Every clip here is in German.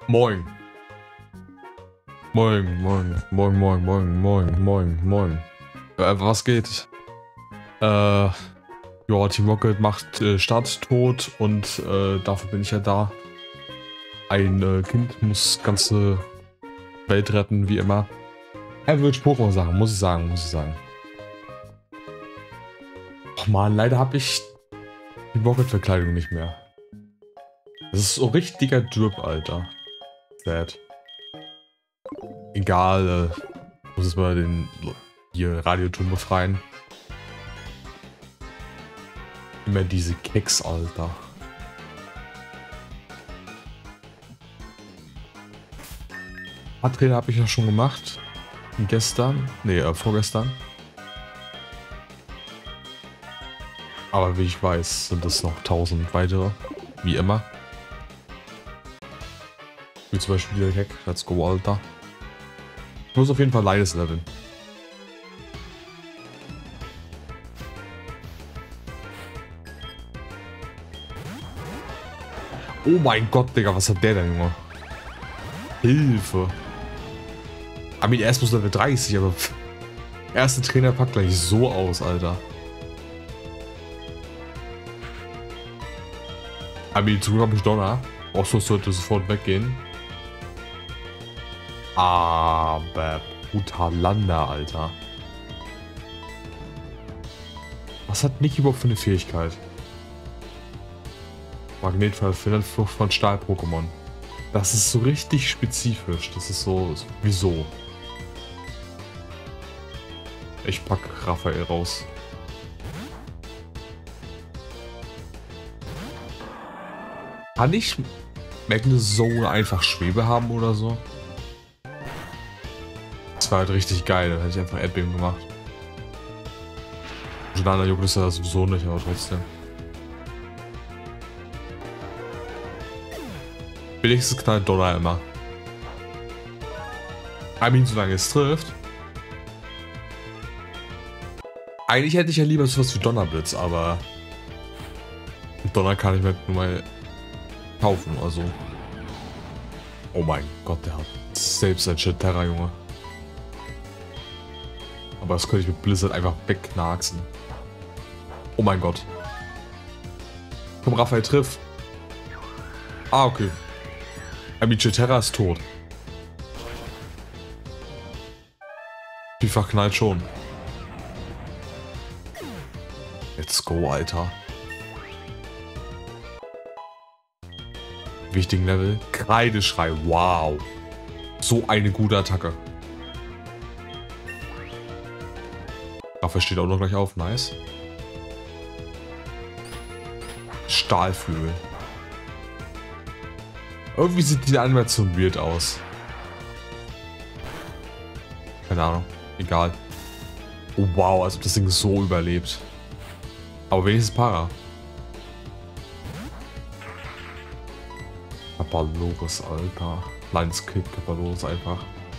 Moin. Moin, moin, moin, moin, moin, moin, moin, moin. Was geht? Ja, Team Rocket macht Stadt tot und dafür bin ich ja da. Ein Kind muss ganze Welt retten, wie immer. Er wird Pokémon sagen, muss ich sagen. Och man, leider habe ich die Rocket-Verkleidung nicht mehr. Das ist so richtiger Drip, Alter. Sad. Egal, muss es mal den hier Radioton befreien. Immer diese Keks, Alter. Trainer habe ich ja schon gemacht. Gestern. Nee, vorgestern. Aber wie ich weiß, sind es noch 1000 weitere. Wie immer. Wie zum Beispiel der Hack. Let's go, Alter. Ich muss auf jeden Fall Leides leveln. Oh mein Gott, Digga, was hat der denn, Junge? Hilfe. Aber erst muss Level 30, aber erste Trainer packt gleich so aus, Alter. Aber zum Glück habe ich Donner. Auch so sollte sofort weggehen. Aber Brutalanda, Alter. Was hat Nick überhaupt für eine Fähigkeit? Magnetfall verhindert Flucht von Stahl-Pokémon. Das ist so richtig spezifisch. Das ist so. Wieso? Ich pack Raphael raus. Kann ich Magnus so einfach Schwebe haben oder so? Das war halt richtig geil. Dann hätte ich einfach Erdbeben gemacht. Jordana juckt es ja sowieso nicht, aber trotzdem. Wenigstens knallt Donner immer. Solange es trifft. Eigentlich hätte ich ja lieber sowas wie Donnerblitz, aber Donner kann ich mir nur mal kaufen, also. Oh mein Gott, der hat selbst ein Shit Terra, Junge. Aber das könnte ich mit Blizzard einfach wegknarksen. Oh mein Gott. Komm, Raphael, triff. Ah, okay. Terra ist tot. Vielfach knallt schon. Let's go, Alter. Wichtigen Level. Kreideschrei. Wow. So eine gute Attacke. Raphael steht auch noch gleich auf. Nice. Stahlflügel. Irgendwie sieht die Animation weird aus. Keine Ahnung. Egal. Oh, wow, als ob das Ding so überlebt. Aber wenigstens Para. Kapaloris, Alter. Kleines Kind, Kapaloris einfach.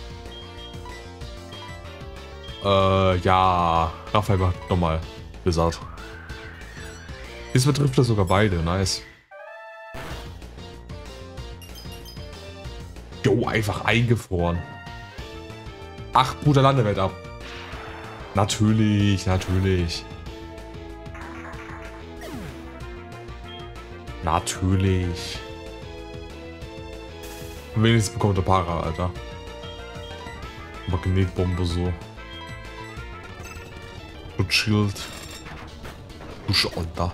Ja. Raphael macht nochmal Blizzard. Diesmal trifft er sogar beide. Nice. Jo, einfach eingefroren. Ach, Bruder, Landewelt ab. Natürlich. Natürlich. Wenigstens bekommt der Para, Alter. Magnetbombe so. Und Shield. Busch, Alter.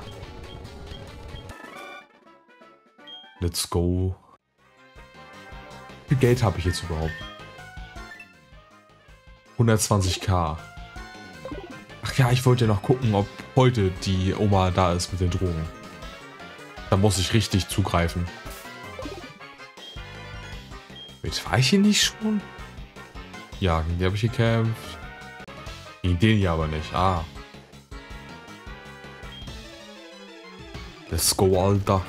Let's go. Wie viel Geld habe ich jetzt überhaupt? 120.000. Ach ja, ich wollte ja noch gucken, ob heute die Oma da ist mit den Drogen. Da muss ich richtig zugreifen. Jetzt war ich hier nicht schon? Ja, gegen die habe ich gekämpft. Gegen den hier aber nicht. Ah. Let's go, Alter.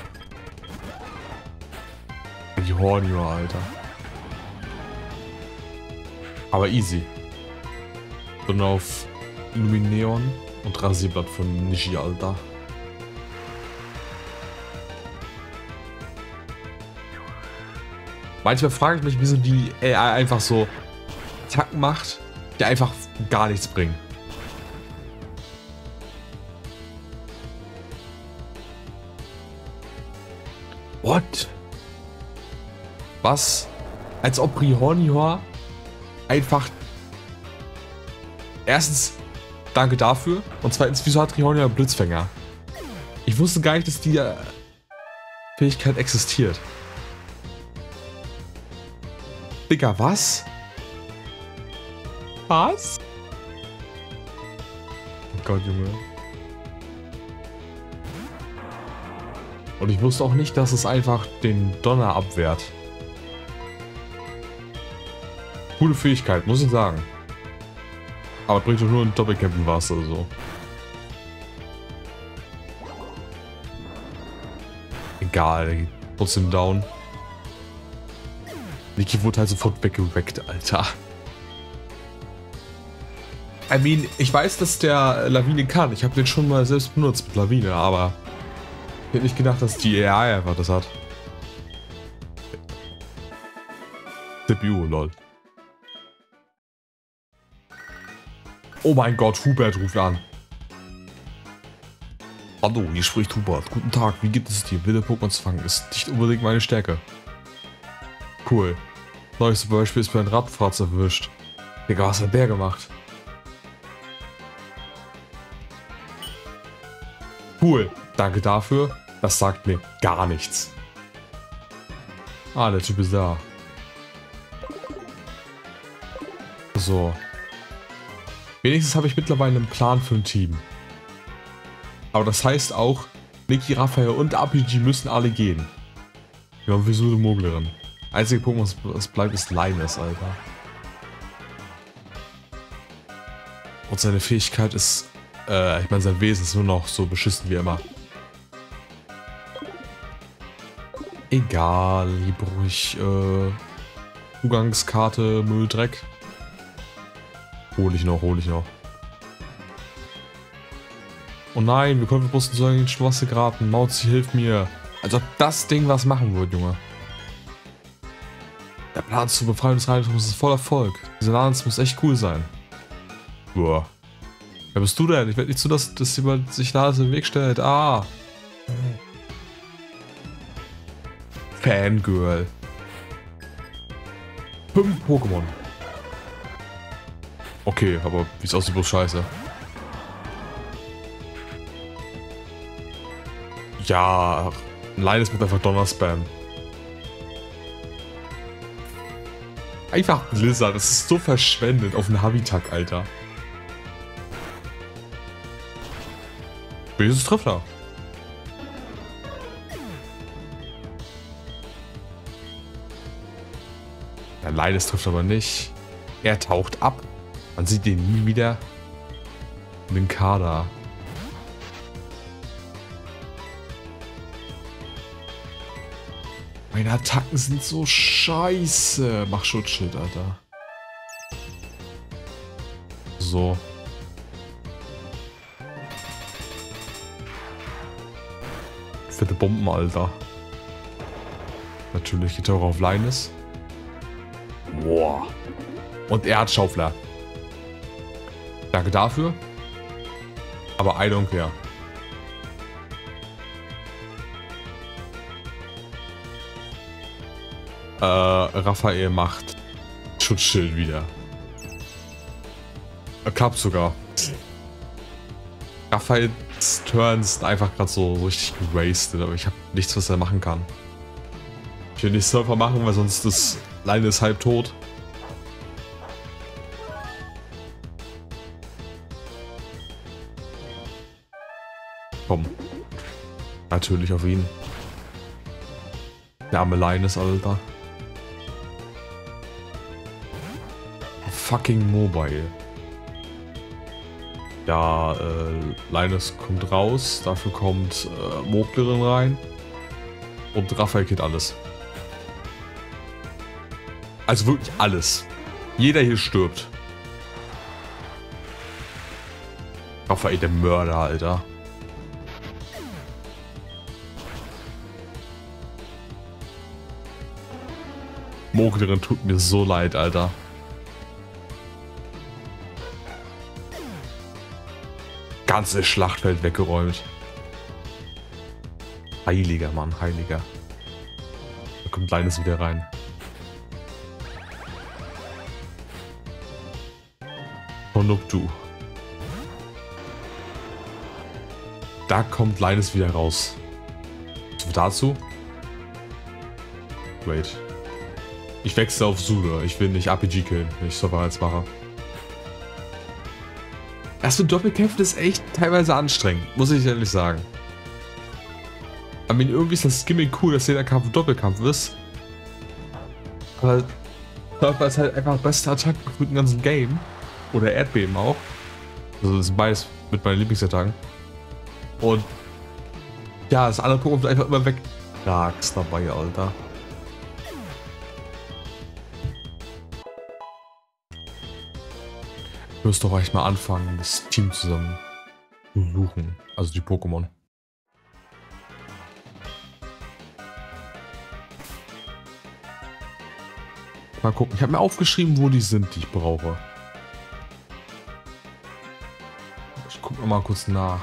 Die Hornio, Alter. Aber easy. Und auf Lumineon und Rasierblatt von Nishi, Alter. Manchmal frage ich mich, wieso die AI einfach so Attacken macht, die einfach gar nichts bringen. What? Was? Als ob Rihornihor einfach... Erstens, danke dafür. Und zweitens, wieso hat Rihornihor Blitzfänger? Ich wusste gar nicht, dass die Fähigkeit existiert. Digga, was? Was? Oh Gott, Junge. Und ich wusste auch nicht, dass es einfach den Donner abwehrt. Coole Fähigkeit, muss ich sagen. Aber bringt doch nur ein Doppelkämpfen was oder so. Egal, der geht trotzdem down. Niki wurde halt sofort weggeweckt, Alter. I mean, ich weiß, dass der Lawine kann. Ich habe den schon mal selbst benutzt mit Lawine, aber ich hätte nicht gedacht, dass die AI einfach das hat. CPU, lol. Oh mein Gott, Hubert ruft an. Hallo, hier spricht Hubert. Guten Tag, wie geht es dir? Wilde Pokémon zu fangen ist nicht unbedingt meine Stärke. Cool. Neues Beispiel ist mir ein Radfratz erwischt. Digga, was hat der gemacht? Cool, danke dafür. Das sagt mir gar nichts. Ah, der Typ ist da. So. Wenigstens habe ich mittlerweile einen Plan für ein Team. Aber das heißt auch, Niki, Raphael und RPG müssen alle gehen. Wir haben Visur eine Moglerin. Einzige Punkt, was bleibt, ist Linus, Alter. Und seine Fähigkeit ist, ich meine, sein Wesen ist nur noch so beschissen wie immer. Egal, hier brauche ich Zugangskarte, Mülldreck. Hol ich noch. Oh nein, wir können mussten so in die Schwasse geraten. Mauzi, hilf mir. Als ob das Ding was machen wird, Junge. Der Plan zur Befreiung des Reitums ist voll Erfolg. Dieser Lance muss echt cool sein. Boah. Wer bist du denn? Ich werde nicht zu, dass jemand sich da in den Weg stellt. Ah. Fangirl. 5 Pokémon. Okay, aber wie es aussieht, bloß scheiße. Ja, Linus mit einfach Donnerspam. Einfach Blizzard, das ist so verschwendet auf den Habitat, Alter. Böses trifft er. Ja, Linus trifft aber nicht. Er taucht ab. Man sieht den nie wieder. Den Kader. Meine Attacken sind so scheiße. Mach Schutzschild, Alter. So. Fette Bomben, Alter. Natürlich geht er auch auf Linus. Boah. Und er hat Schaufler. Danke dafür. Aber I don't care. Raphael macht Schutzschild wieder. Klappt sogar. Raphaels Turns sind einfach gerade so richtig gewastet, aber ich habe nichts, was er machen kann. Ich will nicht Surfer machen, weil sonst ist Linus halb tot. Komm. Natürlich auf ihn. Der arme Linus, Alter. Fucking Mobile. Ja, Linus kommt raus, dafür kommt Moglerin rein und Raphael killt alles. Also wirklich alles. Jeder hier stirbt. Raphael, der Mörder, Alter. Moglerin tut mir so leid, Alter. Ganzes Schlachtfeld weggeräumt. Heiliger Mann, heiliger. Da kommt Linus wieder rein. Konuktu. Da kommt Linus wieder raus. So, dazu. Wait. Ich wechsle auf Sula. Ich will nicht RPG killen, wenn ich Survivals mache. Das mit Doppelkämpfen ist echt teilweise anstrengend, muss ich ehrlich sagen. Aber irgendwie ist das Gimmick cool, dass jeder Kampf ein Doppelkampf ist. Aber Survivor ist halt einfach beste Attacke für den ganzen Game. Oder Erdbeben auch. Also das sind beides mit meinen Lieblingsattacken. Und ja, das andere Pokémon einfach immer weg. Lag's dabei, Alter. Ich müsste doch echt mal anfangen, das Team zusammen zu suchen. Also die Pokémon. Mal gucken. Ich habe mir aufgeschrieben, wo die sind, die ich brauche. Ich gucke noch mal kurz nach.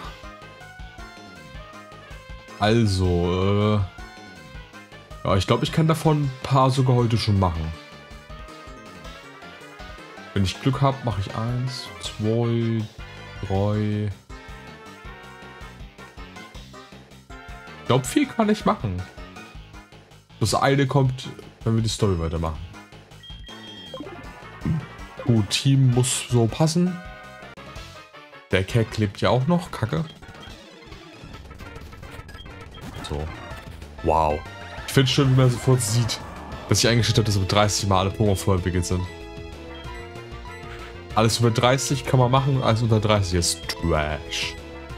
Also, ja, ich glaube, ich kann davon ein paar sogar heute schon machen. Wenn ich Glück habe, mache ich 1, 2, 3. Ich glaube, 4 kann ich machen. Das eine kommt, wenn wir die Story weitermachen. Gut, Team muss so passen. Der Keck lebt ja auch noch. Kacke. So. Wow. Ich finde es schön, wie man sofort sieht, dass ich eingestellt habe, dass über 30 Mal alle Pokémon vorentwickelt sind. Alles über 30 kann man machen, alles unter 30 ist Trash.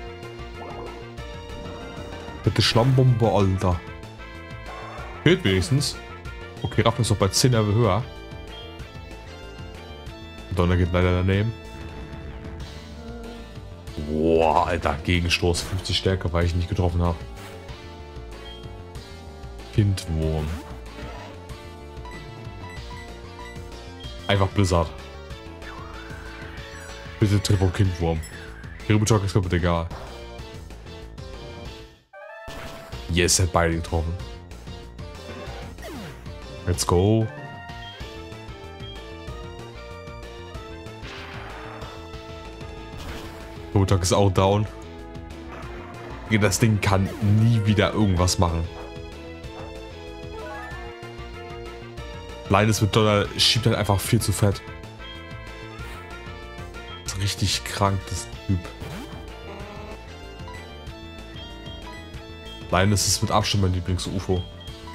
Bitte Schlammbombe, Alter. Fehlt wenigstens. Okay, Raff ist doch bei 10 Level höher. Donner geht leider daneben. Boah, Alter, Gegenstoß 50 Stärke, weil ich nicht getroffen habe. Kindwurm. Einfach Blizzard. Bitte triff auf Kindwurm. Kiributschok ist komplett egal. Yes, er hat beide getroffen. Let's go. Kiributschok ist auch down. Das Ding kann nie wieder irgendwas machen. Linus mit Donner schiebt halt einfach viel zu fett. Das ist richtig krank, das Typ. Linus ist mit Abstand mein Lieblings-UFO.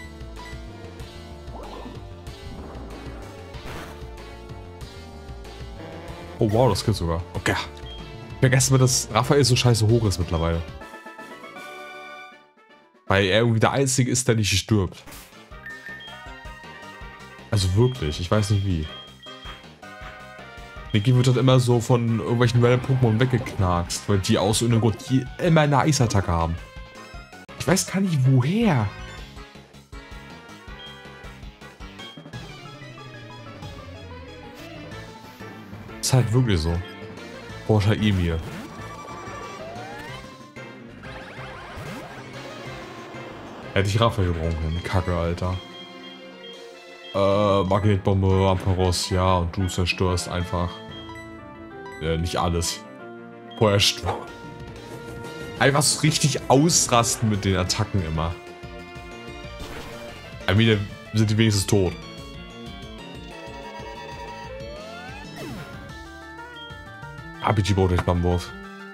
Oh wow, das geht sogar. Okay. Vergessen wir, dass Raphael so scheiße hoch ist mittlerweile. Weil er irgendwie der Einzige ist, der nicht stirbt. Also wirklich, ich weiß nicht wie. Niki wird halt immer so von irgendwelchen Pokémon weggeknarkst, weil die aus irgendeinem Grund immer eine Eisattacke haben. Ich weiß gar nicht woher. Ist halt wirklich so. Porsche Emir. Hätte ich Raphael gebrochen. Kacke, Alter. Magnetbombe, Ampharos, ja, und du zerstörst einfach. Nicht alles. Feuersturm. Einfach so richtig ausrasten mit den Attacken immer. I mean, sind die wenigstens tot. RPG baut durch beim Wurf.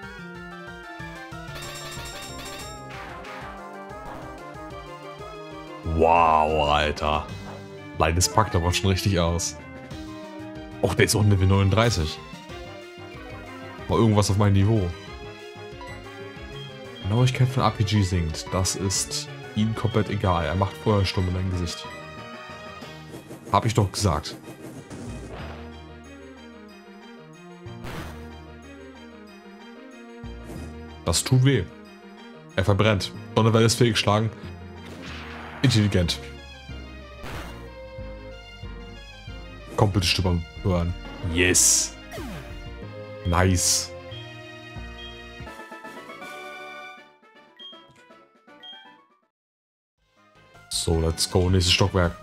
Wow, Alter. Linus packt aber schon richtig aus. Och, der ist auch Level 39. Mal irgendwas auf mein Niveau. Genauigkeit von RPG sinkt. Das ist ihm komplett egal. Er macht Feuersturm in dein Gesicht. Hab ich doch gesagt. Das tut weh. Er verbrennt. Donnerwelle ist fehlgeschlagen. Intelligent. Komm, bitte Stimme hören. Yes. Nice. So, let's go. Nächstes Stockwerk.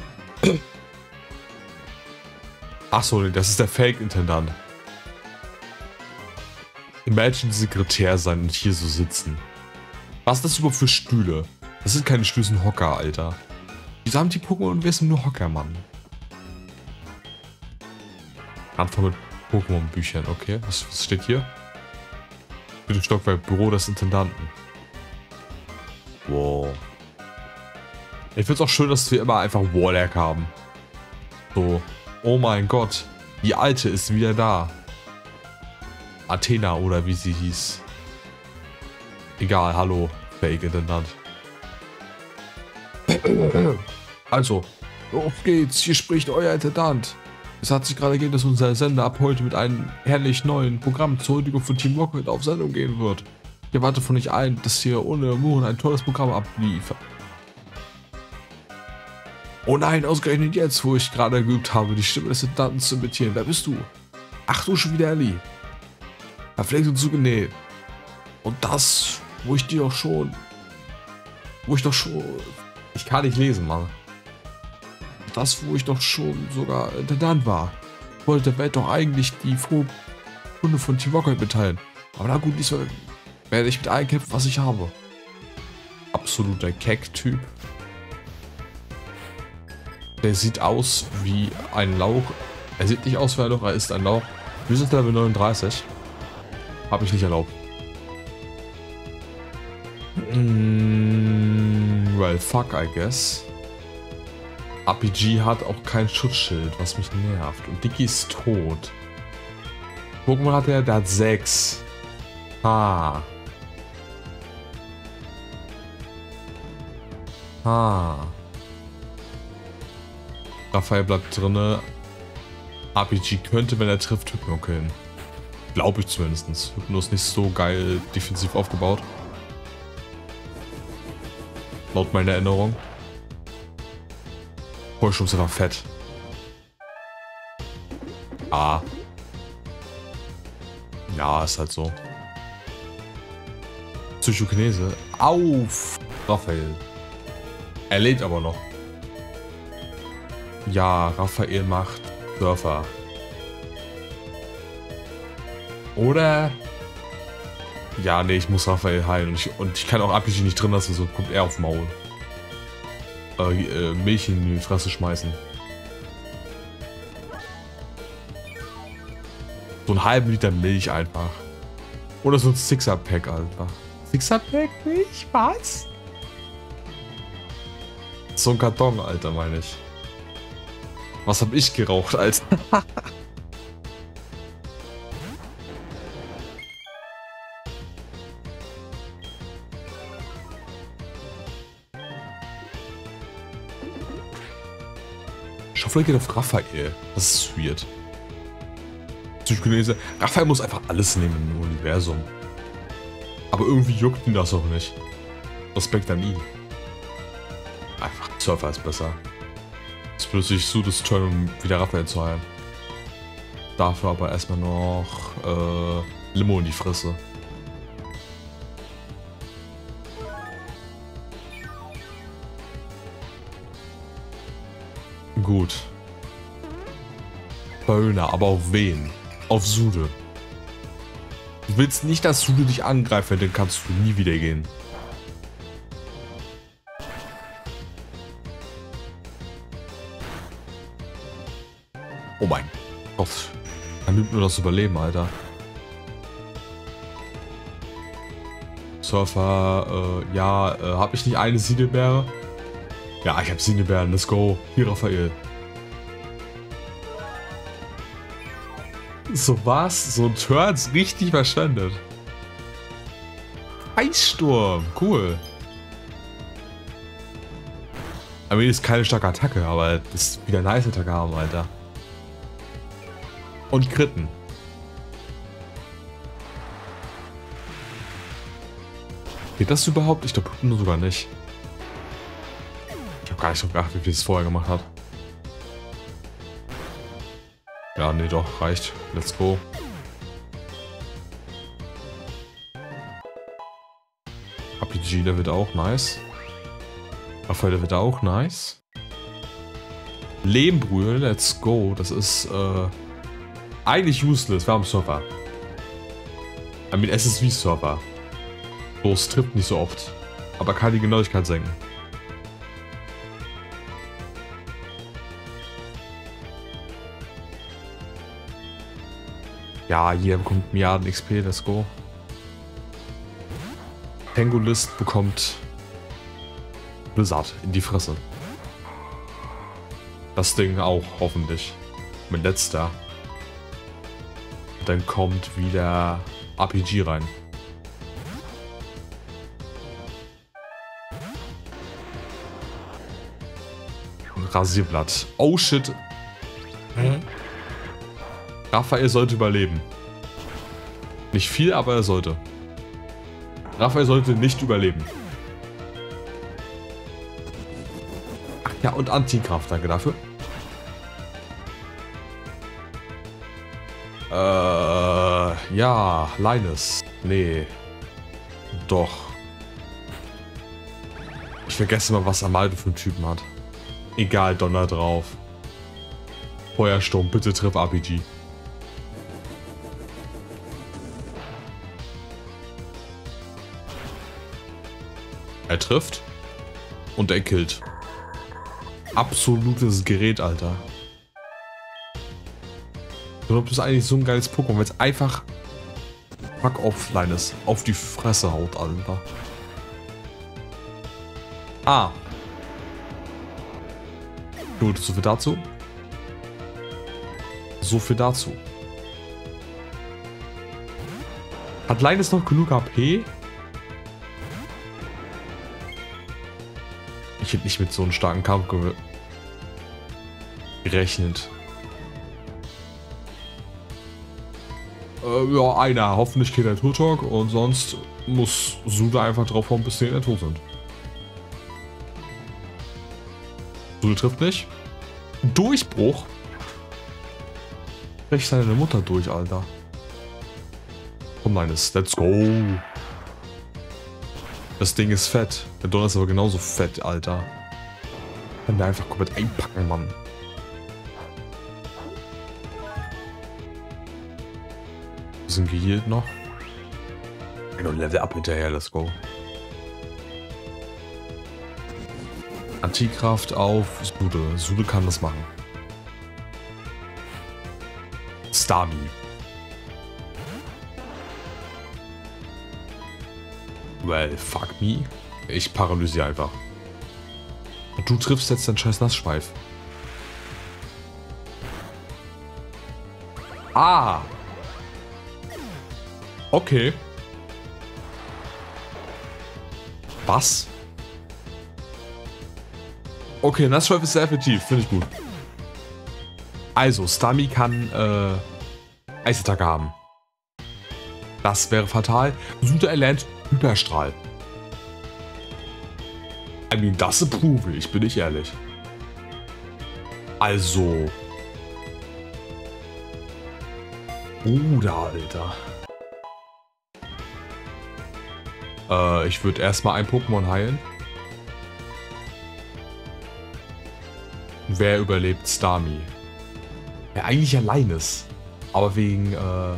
Achso, das ist der Fake-Intendant. Imagine Sekretär sein und hier so sitzen. Was ist das überhaupt für Stühle? Das sind keine Stühle, das sind Hocker, Alter. Wieso haben die Pokémon und wir sind nur Hocker, Mann? Anfang mit Pokémon-Büchern, okay. Was steht hier? Bitte Stockwerk, Büro des Intendanten. Wow. Ich finde es auch schön, dass wir immer einfach Warlock haben. So, oh mein Gott, die Alte ist wieder da. Athena oder wie sie hieß. Egal, hallo, Fake-Intendant. Also, auf geht's, hier spricht euer Intendant. Es hat sich gerade ergeben, dass unser Sender ab heute mit einem herrlich neuen Programm zur Huldigung von Team Rocket auf Sendung gehen wird. Ich erwarte von euch allen, dass ihr ohne Murren ein tolles Programm abliefert. Oh nein, ausgerechnet jetzt, wo ich gerade geübt habe, die Stimme des Intendanten zu imitieren. Wer bist du? Ach du schon wieder, Ellie. Verpflegt und zugenäht. Und das, wo ich doch schon... Ich kann nicht lesen, Mann. Das, wo ich doch schon sogar Intendant war. Ich wollte der Welt doch eigentlich die frohe Kunde von Team Rocket mitteilen. Aber na gut, diesmal werde ich mit allem kämpfen, was ich habe. Absoluter Keck-Typ. Der sieht aus wie ein Lauch. Er sieht nicht aus wie ein Lauch, er ist ein Lauch. Wir sind Level 39. Habe ich nicht erlaubt. Well, fuck, I guess. RPG hat auch kein Schutzschild, was mich nervt. Und Dicky ist tot. Pokémon hat der hat 6. Ah. Raphael bleibt drinne. RPG könnte, wenn er trifft, Hypno killen. Glaube ich zumindest. Hypno ist nicht so geil defensiv aufgebaut. Laut meiner Erinnerung. Vollschub ist einfach fett. Ah. Ja, ist halt so. Psychokinese. Auf! Raphael. Er lebt aber noch. Ja, Raphael macht Surfer. Oder? Ja, nee, ich muss Raphael heilen. Und ich kann auch RPG nicht drin lassen, so kommt er auf Maul. Milch in die Fresse schmeißen. So einen halben Liter Milch einfach. Oder so ein Sixer-Pack einfach. Sixer-Pack Milch? Was? So ein Karton, Alter, meine ich. Was hab ich geraucht, Alter? Schaufel geht auf Raphael. Das ist weird. Psychokinese. Raphael muss einfach alles nehmen im Universum. Aber irgendwie juckt ihn das auch nicht. Respekt an ihn. Einfach Surfer ist besser. Jetzt plötzlich so das Turn, um wieder Raphael zu heilen. Dafür aber erstmal noch Limo in die Fresse. Gut. Böhner, aber auf wen? Auf Sude. Du willst nicht, dass Sude dich angreift, dann kannst du nie wieder gehen. Oh mein Gott. Dann nimmt nur das Überleben, Alter. Surfer, ja, hab ich nicht eine Siedelbeere? Ja, ich hab Siedelbeeren, let's go. Hier, Raphael. So was? So ein Turn ist richtig verschwendet. Eissturm, cool. Aber ist keine starke Attacke, aber das ist wieder eine nice Attacke haben, Alter. Und Kritten. Geht das überhaupt? Ich glaube nur sogar nicht. Ich habe gar nicht so geachtet, wie es vorher gemacht hat. Ja, nee, doch, reicht. Let's go. RPG, der wird auch nice. Raphael, der wird auch nice. Lehmbrühe, let's go. Das ist eigentlich useless. Wir haben Server. I mean, SSV-Server. So, es trifft nicht so oft. Aber kann die Genauigkeit senken. Ja, jeder bekommt Milliarden XP, let's go. Pangolist bekommt Blizzard in die Fresse. Das Ding auch, hoffentlich. Mit letzter. Und dann kommt wieder RPG rein. Rasierblatt. Oh shit. Raphael sollte überleben. Nicht viel, aber er sollte. Raphael sollte nicht überleben. Ach ja, und Antikraft, danke dafür. Ja, Linus. Nee. Doch. Ich vergesse mal, was Amaldo für einen Typen hat. Egal, Donner drauf. Feuersturm, bitte triff RPG. Er trifft und er killt. Absolutes Gerät, Alter. Du bist eigentlich so ein geiles Pokémon, weil es einfach fuck offline ist. Auf die Fresse haut, Alter. Ah. Gut, so viel dazu. So viel dazu. Hat Linus noch genug AP? Ich hätte nicht mit so einem starken Kampf gerechnet. Ja, einer. Hoffentlich geht der Turtok und sonst muss Sude einfach drauf hauen, bis die tot sind. Sude trifft nicht. Durchbruch. Brech seine Mutter durch, Alter. Komm, Linus, let's go. Das Ding ist fett. Der Donner ist aber genauso fett, Alter. Kann der einfach komplett einpacken, Mann. Wir sind geheilt noch. Genau, Level up hinterher, let's go. Antikraft auf Sude. Sude kann das machen. Starmie. Well, fuck me. Ich paralysiere einfach. Und du triffst jetzt den scheiß Nassschweif. Ah! Okay. Was? Okay, Nassschweif ist sehr effektiv. Finde ich gut. Also, Starmie kann Eisattacke haben. Das wäre fatal. Sude erlernt Hyperstrahl. I mean, das approve ich, bin ich ehrlich. Also. Bruder, Alter. Ich würde erstmal ein Pokémon heilen. Wer überlebt Starmie? Ja, eigentlich alleine ist. Aber wegen,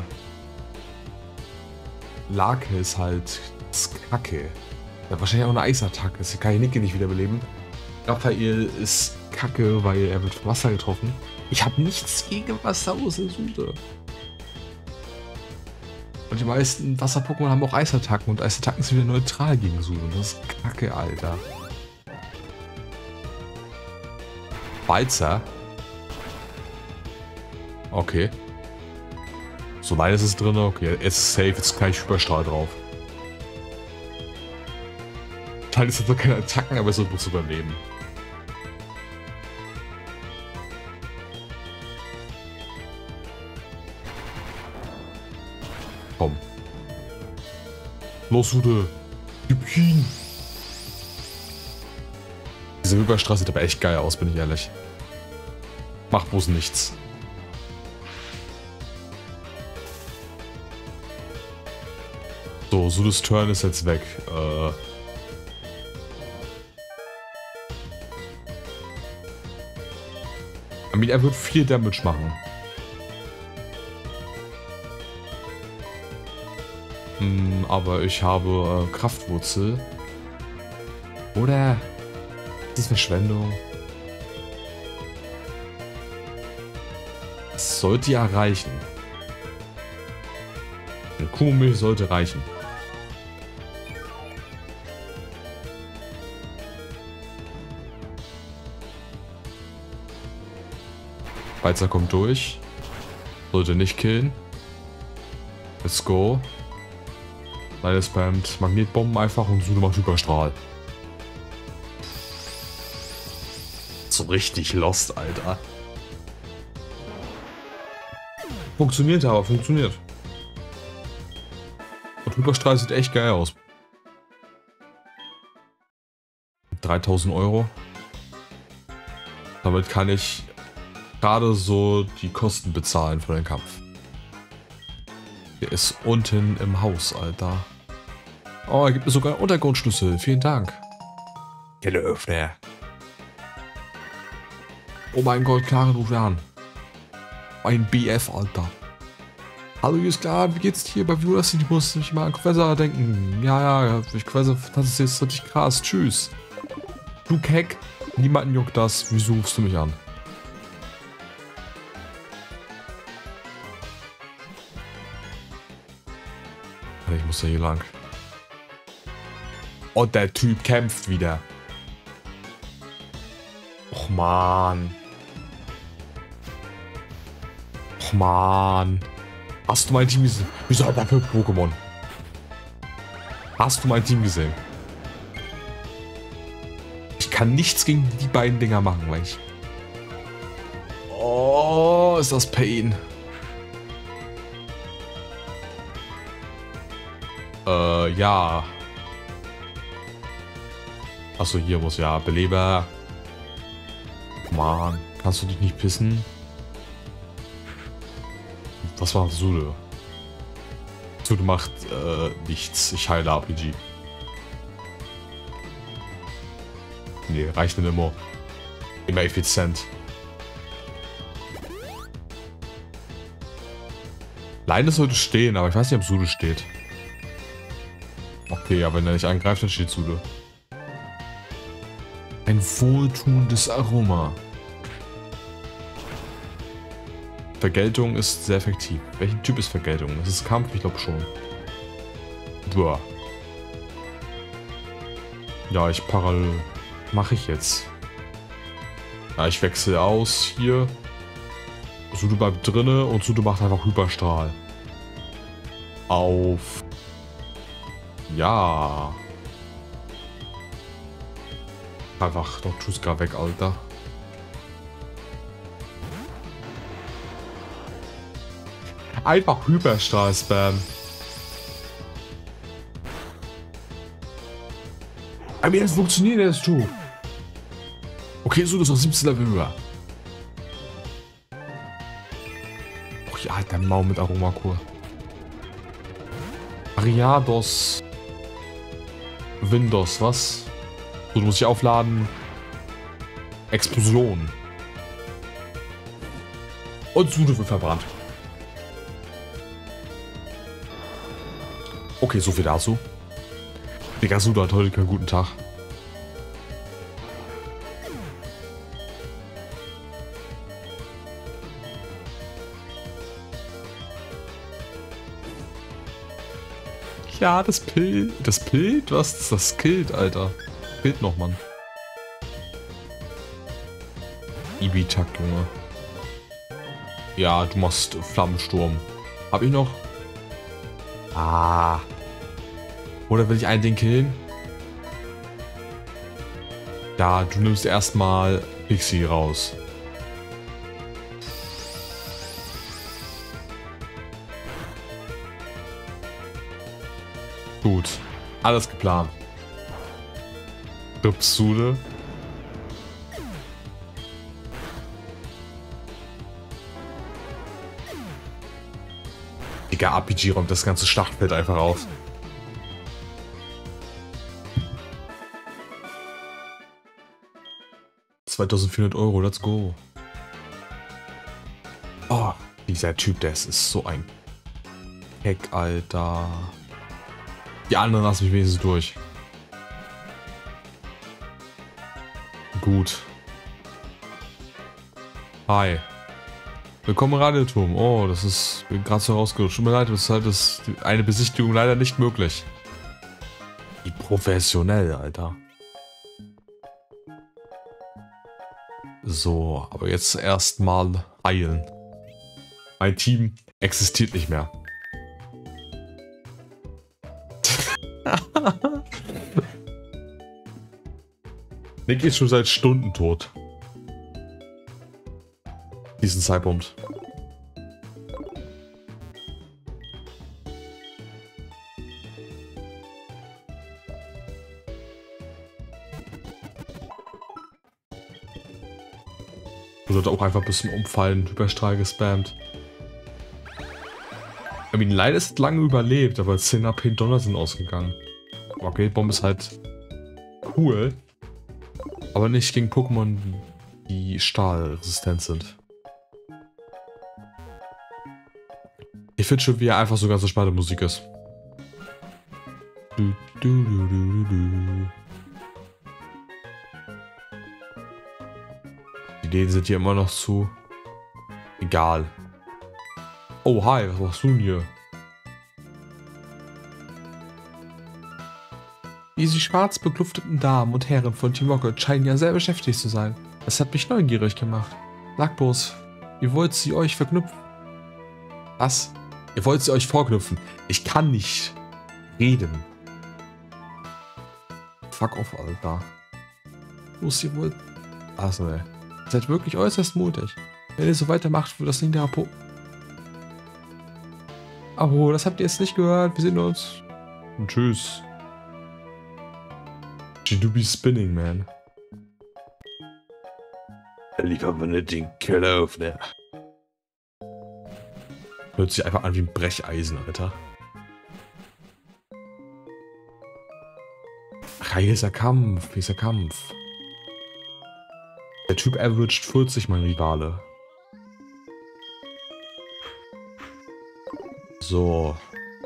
Lake ist halt kacke. Ja, wahrscheinlich auch eine Eisattacke. Das kann ich Nicke nicht wiederbeleben. Raphael ist kacke, weil er wird vom Wasser getroffen. Ich habe nichts gegen Wasser außer Sude. Und die meisten Wasser-Pokémon haben auch Eisattacken und Eisattacken sind wieder neutral gegen Sude. Das ist kacke, Alter. Balzer. Okay. So leid ist es drin. Okay, jetzt ist safe. Jetzt gleich Überstrahl drauf. Teil ist jetzt noch keine Attacken, aber es muss überleben. Komm. Los, Sude. Gib ihn. Diese Überstrahl sieht aber echt geil aus, bin ich ehrlich. Macht bloß nichts. So, Sudes Turn ist jetzt weg. Er wird viel Damage machen. Aber ich habe Kraftwurzel. Oder? Das ist Verschwendung. Das sollte ja reichen. Eine Kuhmilch sollte reichen. Balzer kommt durch. Sollte nicht killen. Let's go. Leider spammt Magnetbomben einfach und Sude macht Hyperstrahl. So richtig lost, Alter. Funktioniert aber, funktioniert. Und Hyperstrahl sieht echt geil aus. 3000 Euro. Damit kann ich gerade so die Kosten bezahlen für den Kampf. Der ist unten im Haus, Alter. Oh, er gibt mir sogar einen Untergrundschlüssel. Vielen Dank. Kelleöffner. Oh mein Gott, Klaren ruft an. Ein BF, Alter. Hallo, hier ist Klaren. Wie geht's dir? Bei Viewersin, ich muss mich mal an Quasar denken. Ja, ich Quasar, das ist jetzt richtig krass. Tschüss. Du Keck. Niemanden juckt das. Wieso rufst du mich an? Ich muss da hier lang. Oh, der Typ kämpft wieder. Och, Mann. Och, Mann. Hast du mein Team gesehen? Wieso hat er für Pokémon? Hast du mein Team gesehen? Ich kann nichts gegen die beiden Dinger machen, weil ich... Oh, ist das Pain. Ja. Achso, hier muss ja Beleber. Mann, kannst du dich nicht pissen? Was macht Sude? Sude macht nichts. Ich heile RPG. Nee, reicht nicht immer. Immer effizient. Leine sollte stehen, aber ich weiß nicht, ob Sude steht. Okay, aber wenn er nicht angreift, dann steht Sude. Ein wohltuendes Aroma. Vergeltung ist sehr effektiv. Welchen Typ ist Vergeltung? Das ist Kampf? Ich glaube schon. Boah. Ja, ich parallel... Mache ich jetzt. Ja, ich wechsle aus hier. Sude bleibt drinne und Sude macht einfach Hyperstrahl. Auf... Ja. Einfach doch Tuska weg, Alter. Einfach Hyperstrahl spam. Aber das funktioniert erst schon. Okay, so das ist noch 17 Level höher. Oh ja, der Mau mit Aromakur. Ariados. Windows, was? So, du musst dich aufladen. Explosion. Und Sude wird verbrannt. Okay, so viel dazu. Digga, Sude hat heute keinen guten Tag. Ja, das Pild. Das Pild? Was? Das killt, Alter. Pild noch, Mann. Ibitak, Junge. Ja, du machst Flammensturm. Hab ich noch? Ah. Oder will ich ein Ding killen? Ja, du nimmst erstmal Pixie raus. Gut. Alles geplant. Ripsude. Digga, RPG räumt das ganze Schlachtfeld einfach auf. 2400 Euro, let's go. Oh, dieser Typ, der ist so ein Heck, Alter. Die anderen lassen mich wenigstens durch. Gut. Hi. Willkommen im Radioturm. Oh, das ist gerade so rausgerutscht. Tut mir leid, das ist eine Besichtigung leider nicht möglich. Wie professionell, Alter. So, aber jetzt erstmal heilen. Mein Team existiert nicht mehr. Nick ist schon seit Stunden tot. Diesen Zeitpunkt. Sollte auch einfach bis zum Umfallen Hyperstrahl gespammt. I mean, leider ist lange überlebt, aber 10 AP Donner sind ausgegangen. Rocket Bomb ist halt cool, aber nicht gegen Pokémon, die stahlresistent sind. Ich finde schon, wie er einfach so ganz spannende Musik ist. Die Ideen sind hier immer noch zu egal. Oh, hi, was machst du denn hier? Diese schwarz beklufteten Damen und Herren von Team Rocket scheinen ja sehr beschäftigt zu sein. Das hat mich neugierig gemacht. Sag bloß, ihr wollt sie euch verknüpfen. Was? Ihr wollt sie euch vorknüpfen. Ich kann nicht reden. Fuck off, Alter. Los, ihr wollt... Achso, ne. Ihr seid wirklich äußerst mutig. Wenn ihr so weitermacht, wird das nicht der Po... Oh, das habt ihr jetzt nicht gehört. Wir sehen uns. Und tschüss. Do be spinning, man. Lieber mal nicht den Keller auf, ne? Hört sich einfach an wie ein Brecheisen, Alter. Ach, hier ist der Kampf. Hier ist der Kampf. Der Typ averaged 40, mein Rivale. So.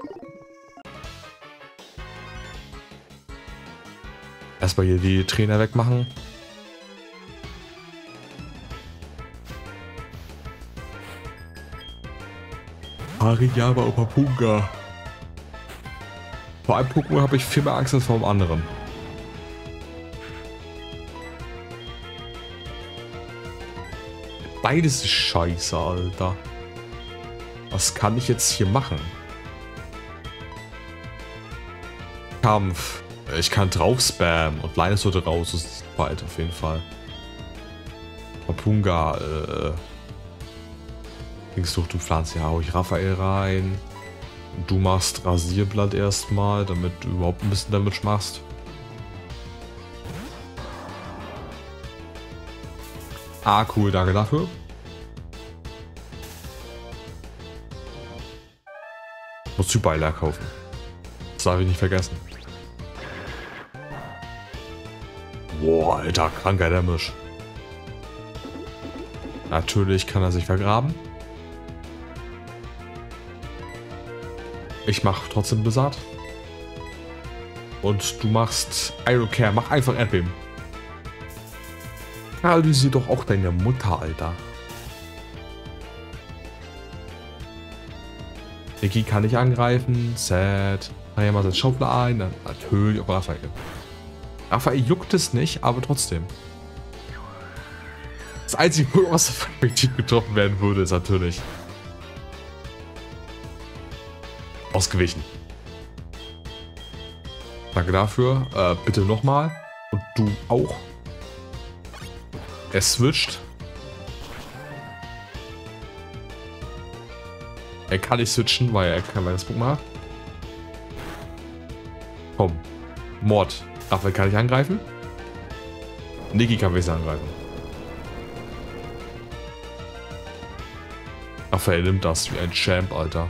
Erstmal hier die Trainer wegmachen. Hariyama Opapunga. Vor einem Pokémon habe ich viel mehr Angst als vor dem anderen. Beides ist scheiße, Alter. Was kann ich jetzt hier machen? Kampf. Ich kann drauf spammen und Linus sollte raus, das ist weit auf jeden Fall. Papunga, Dings durch, du Pflanze, ja, hau ich Raphael rein. Und du machst Rasierblatt erstmal, damit du überhaupt ein bisschen Damage machst. Ah, cool, danke dafür. Muss Hyperheiler kaufen. Das darf ich nicht vergessen. Boah, Alter, kranker Damage. Natürlich kann er sich vergraben. Ich mach trotzdem Blizzard. Und du machst Aerocare, mach einfach Erdbeben. Paralysier doch auch deine Mutter, Alter. Niki kann nicht angreifen. Sad. Kann ja mal seinen Schaufler ein. Dann natürlich auf Raphael. Raphael juckt es nicht, aber trotzdem. Das einzige, was effektiv getroffen werden würde, ist natürlich ausgewichen. Danke dafür. Bitte nochmal. Und du auch. Er switcht. Er kann nicht switchen, weil er kein weiteres Pokémon hat. Komm. Mord. Raphael kann nicht angreifen. Niki kann wenigstens angreifen. Raphael nimmt das wie ein Champ, Alter.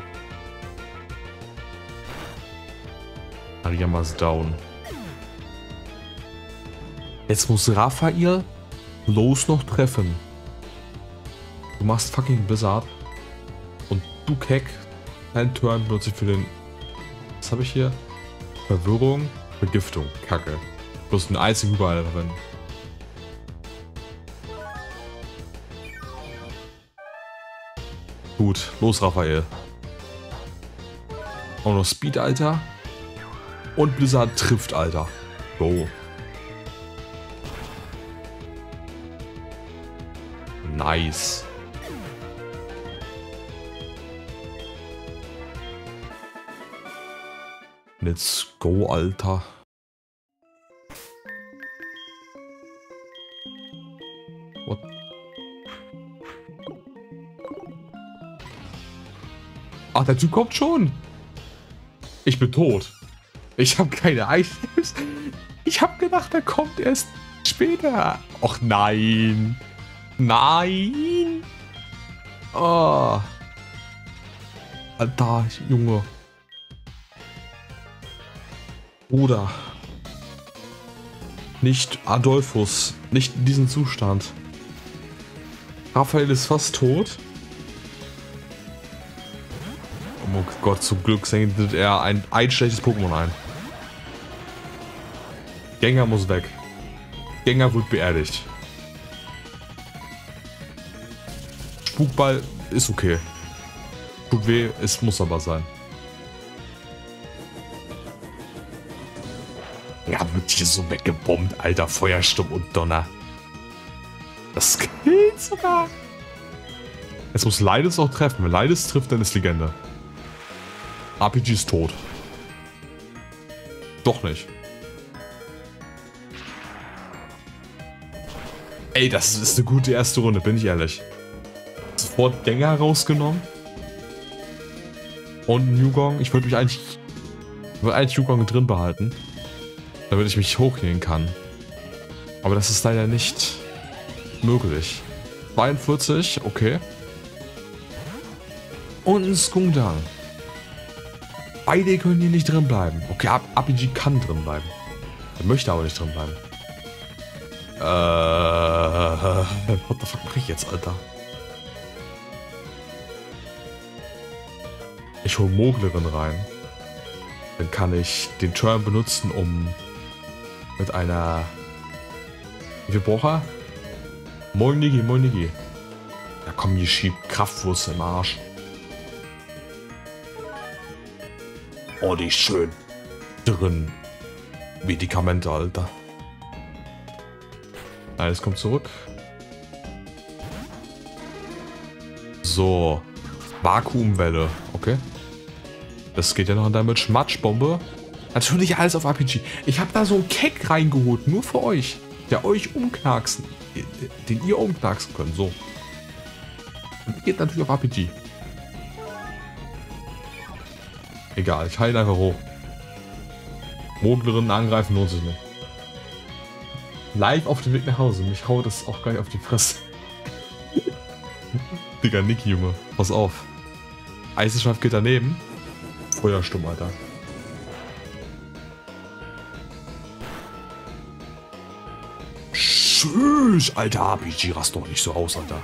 Hariyama ist down. Jetzt muss Raphael Bloß noch treffen. Du machst fucking Blizzard. Und du Keck. Dein Turn benutze ich für den... Was habe ich hier? Verwirrung, Vergiftung. Kacke. Bloß einen einzigen überall verwenden. Gut, los Raphael. Auch noch Speed, Alter. Und Blizzard trifft, Alter. Go. Nice. Let's go, Alter. What? Ach, der Typ kommt schon. Ich bin tot. Ich habe keine Items. Ich habe gedacht, er kommt erst später. Och nein. Nein. Oh. Alter, Junge. Bruder. Nicht Adolphus. Nicht in diesem Zustand. Raphael ist fast tot. Oh Gott, zum Glück sendet er ein schlechtes Pokémon ein. Gengar muss weg. Gengar wird beerdigt. Spukball ist okay. Tut weh, es muss aber sein. Ja, wird hier so weggebombt, alter Feuersturm und Donner. Das geht sogar. Es muss Leides auch treffen. Wenn Leides trifft, dann ist Legende. RPG ist tot. Doch nicht. Ey, das ist eine gute erste Runde, bin ich ehrlich. Sofort Gengar rausgenommen. Und Yugong. Ich würde eigentlich Yugong drin behalten. Damit ich mich hochgehen kann. Aber das ist leider nicht möglich. 42, okay. Und ein Skungdang. Beide können hier nicht drin bleiben. Okay, RPG kann drin bleiben. Er möchte aber nicht drin bleiben. What the fuck mache ich jetzt, Alter? Ich hole Moglerin rein. Dann kann ich den Turn benutzen, um mit einer... Wie viel braucht er? Moin Niki, moin Niki. Ja komm, hier schiebt Kraftwurst im Arsch. Oh, die ist schön drin. Medikamente, Alter. Alles kommt zurück. So. Vakuumwelle. Okay. Das geht ja noch in Damage. Matschbombe. Natürlich alles auf RPG. Ich habe da so einen Keck reingeholt. Nur für euch. Der euch umknacksen. Den ihr umknacksen könnt. So. Und geht natürlich auf RPG. Egal. Ich heile einfach hoch. Moglerinnen angreifen lohnt sich nicht. Live auf dem Weg nach Hause. Mich haut das auch gleich auf die Fresse. Digga, Niki, Junge. Pass auf. Eisenschweif geht daneben. Feuersturm, Alter. Tschüss, Alter. RPG, rast doch nicht so aus, Alter.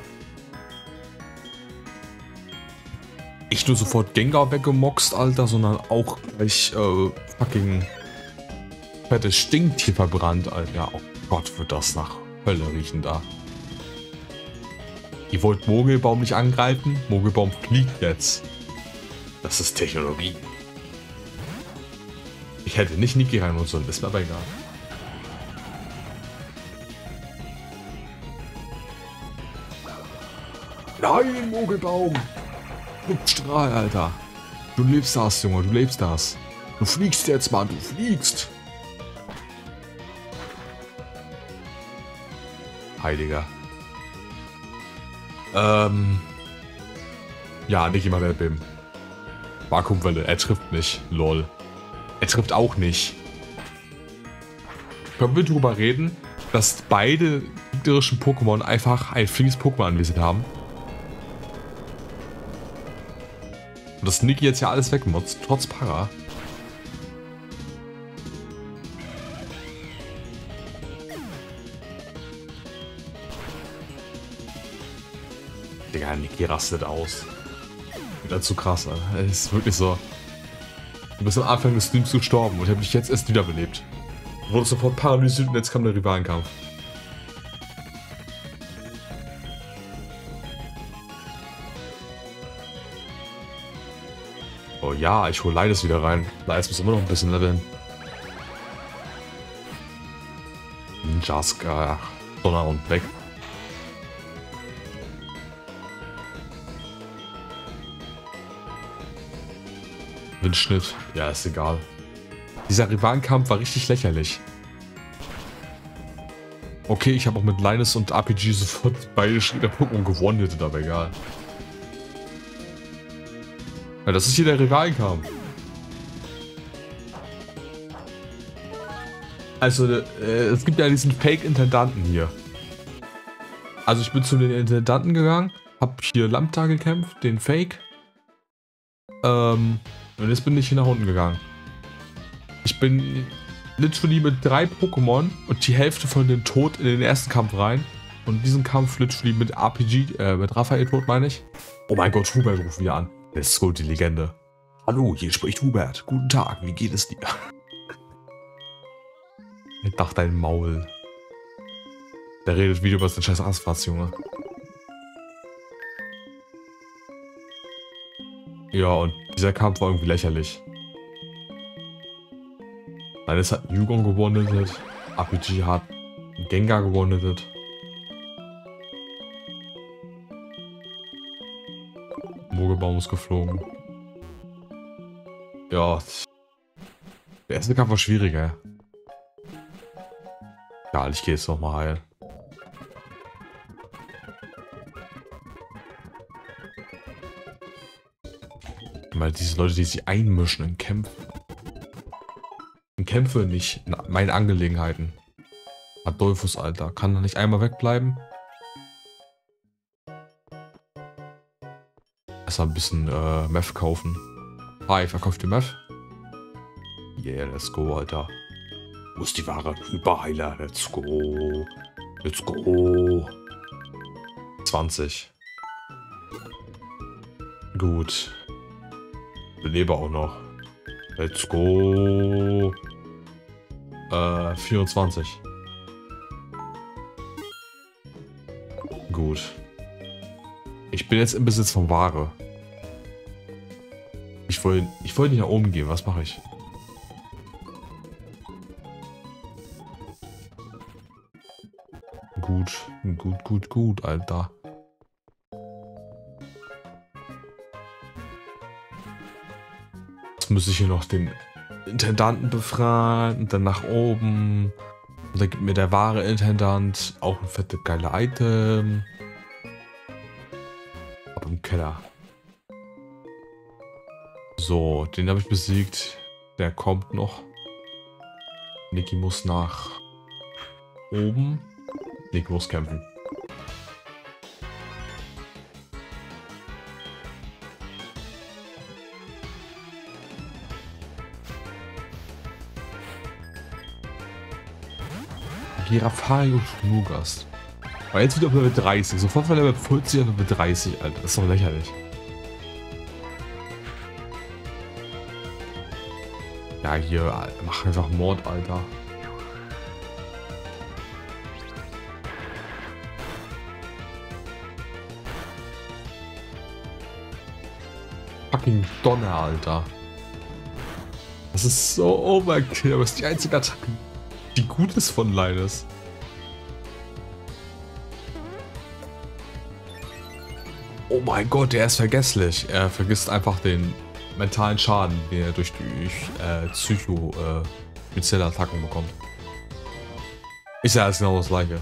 Nicht nur sofort Gengar weggemoxt, Alter, sondern auch gleich fucking fettes Stinktier verbrannt, Alter. Oh Gott, wird das nach Hölle riechen da. Ihr wollt Mogelbaum nicht angreifen? Mogelbaum fliegt jetzt. Das ist Technologie. Ich hätte nicht Niki rein und so, ist mir aber egal. Nein, Mogelbaum! Luftstrahl, Alter. Du lebst das, Junge, du lebst das. Du fliegst jetzt, Mann, du fliegst. Heiliger. Ja, nicht immer Weltbeben. Vakuumwelle, er trifft nicht. Lol. Er trifft auch nicht. Können wir darüber reden, dass beide gegnerischen Pokémon einfach ein flinks Pokémon anwesend haben? Und dass Niki jetzt ja alles wegmotzt, trotz Para. Digga, Niki rastet aus. Wieder zu krass, Alter. Es ist wirklich so. Du bist am Anfang des Streams gestorben und ich habe dich jetzt erst wiederbelebt. Du wurdest sofort paralysiert und jetzt kam der Rivalenkampf. Oh ja, ich hole Leides wieder rein. Leides muss immer noch ein bisschen leveln. Jaska, Donner und weg. Windschnitt, ja, ist egal. Dieser Rivalenkampf war richtig lächerlich. Okay, ich habe auch mit Linus und RPG sofort beide Pokémon gewonnen, aber egal. Ja, das ist hier der Rivalenkampf. Also, es gibt ja diesen Fake-Intendanten hier. Also ich bin zu den Intendanten gegangen, hab hier Lambda gekämpft, den Fake. Und jetzt bin ich hier nach unten gegangen. Ich bin literally mit 3 Pokémon und die Hälfte von den tot in den ersten Kampf rein. Und diesen Kampf literally mit RPG, mit Raphael tot, meine ich. Oh mein Gott, Hubert ruft wieder an. Let's go, die Legende. Hallo, hier spricht Hubert. Guten Tag, wie geht es dir? Ich dachte, dein Maul. Der redet wieder über den scheiß Asphalt, Junge. Ja, und dieser Kampf war irgendwie lächerlich. Eines hat Yugon gewonnen, RPG hat Gengar gewonnen. Mogelbaum ist geflogen. Ja. Der erste Kampf war schwieriger. Egal, ich gehe jetzt nochmal heilen. Weil diese Leute, die sich einmischen in Kämpfe. In Kämpfe nicht, in meine Angelegenheiten. Adolphus, Alter. Kann er nicht einmal wegbleiben? Erstmal ein bisschen Meth kaufen. Hi, verkauft ihr Meth? Yeah, let's go, Alter. Wo ist die Ware? Hyperheiler, let's go. Let's go. 20. Gut. Belebe auch noch. Let's go. 24. Gut. Ich bin jetzt im Besitz von Ware. Ich wollte nicht nach oben gehen. Was mache ich? Gut, Alter. Jetzt muss ich hier noch den Intendanten befreien und dann nach oben. Und dann gibt mir der wahre Intendant auch ein fette geile Item. Ab im Keller. So, den habe ich besiegt. Der kommt noch. Niki muss nach oben. Niki muss kämpfen. Girafario Schnurgast. Aber jetzt wieder auf Level 30. Sofort von Level 40 auf Level 30, Alter. Das ist doch lächerlich. Ja, hier, mach einfach Mord, Alter. Fucking Donner, Alter. Das ist so Overkill, aber es ist die einzige Attacke, die gut ist von Linus. Oh mein Gott, der ist vergesslich. Er vergisst einfach den mentalen Schaden, den er durch spezielle Attacken bekommt. Ist ja alles genau das gleiche.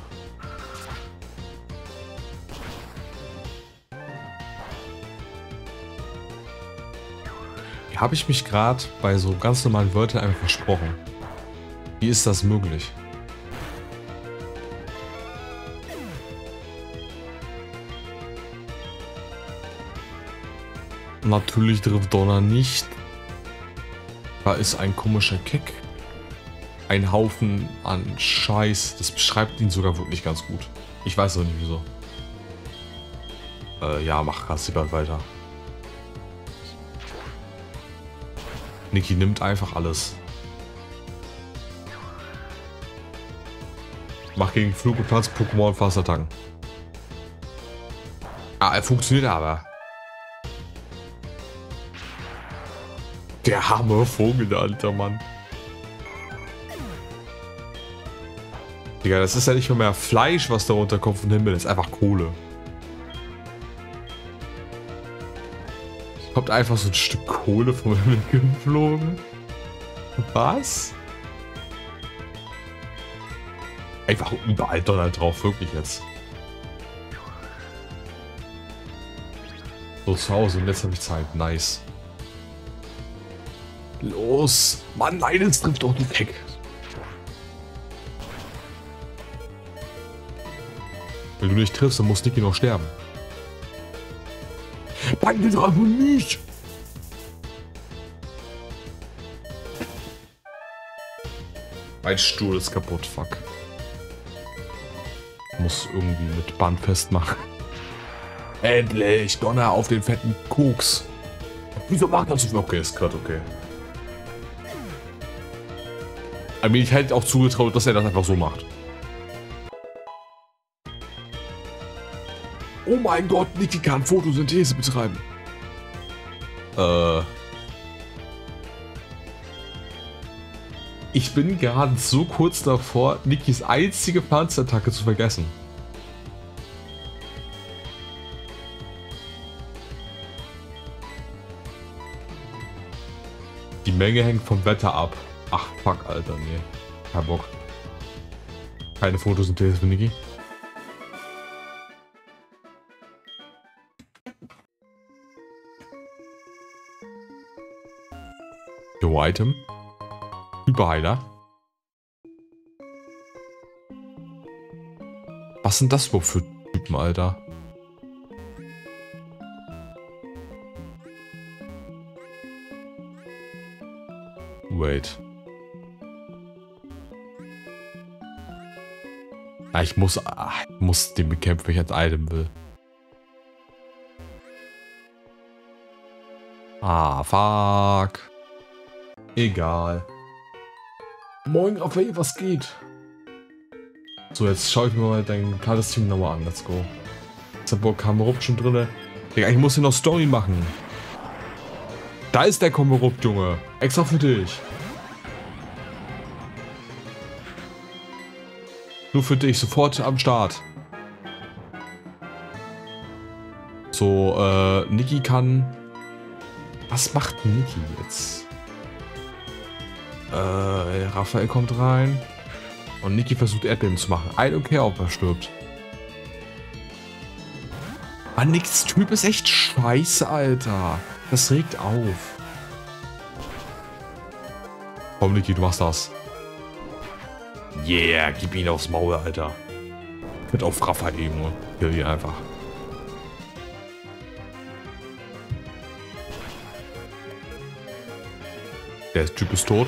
Hier habe ich mich gerade bei so ganz normalen Wörtern einfach versprochen. Wie ist das möglich? Natürlich trifft Donner nicht. Da ist ein komischer Kick. Ein Haufen an Scheiß. Das beschreibt ihn sogar wirklich ganz gut. Ich weiß auch nicht wieso. Ja, mach Gassiband weiter. Niki nimmt einfach alles. Mach gegen Flug und Platz Pokémon fast Attacken. Ah, er funktioniert aber. Der arme Vogel, alter Mann. Digga, das ist ja nicht mehr Fleisch, was da runterkommt vom Himmel. Das ist einfach Kohle. Kommt einfach so ein Stück Kohle vom Himmel geflogen. Was? Einfach überall Donner drauf, wirklich jetzt. So zu Hause und jetzt habe ich Zeit. Nice. Los! Mann, nein, es trifft doch nicht weg. Wenn du nicht triffst, dann muss Niki noch sterben. Beide drauf und nicht! Mein Stuhl ist kaputt, fuck. Muss irgendwie mit Band festmachen. Endlich! Donner auf den fetten Koks. Wieso macht das nicht? Okay, ist gerade okay. Aber mir hätte auch zugetraut, dass er das einfach so macht. Oh mein Gott, Niki kann Photosynthese betreiben. Ich bin gerade so kurz davor, Nikis einzige Pflanzenattacke zu vergessen. Die Menge hängt vom Wetter ab. Ach, fuck, Alter, nee. Kein Bock. Keine Photosynthese für Niki. Yo, Item. Hyperheiler. Was sind das überhaupt für Typen, Alter? Wait. Ja, ich muss den bekämpfen, wenn ich als Item will. Ah, fuck. Egal. Moin, Raphael, was geht? So, jetzt schaue ich mir mal dein kleines Team nochmal an. Let's go. Zaburg Kamerup schon drinne. Digga, ich muss hier noch Story machen. Da ist der Kamerup, Junge. Extra für dich. Nur für dich, sofort am Start. So, Niki kann... Was macht Niki jetzt? Raphael kommt rein. Und Niki versucht Erdbeben zu machen. I don't care, ob er stirbt. Mann, Nikis Typ ist echt scheiße, Alter. Das regt auf. Komm, Niki, du machst das. Yeah, gib ihn aufs Maul, Alter. Wird auf Raphael, Junge. Kill ihn einfach. Der Typ ist tot.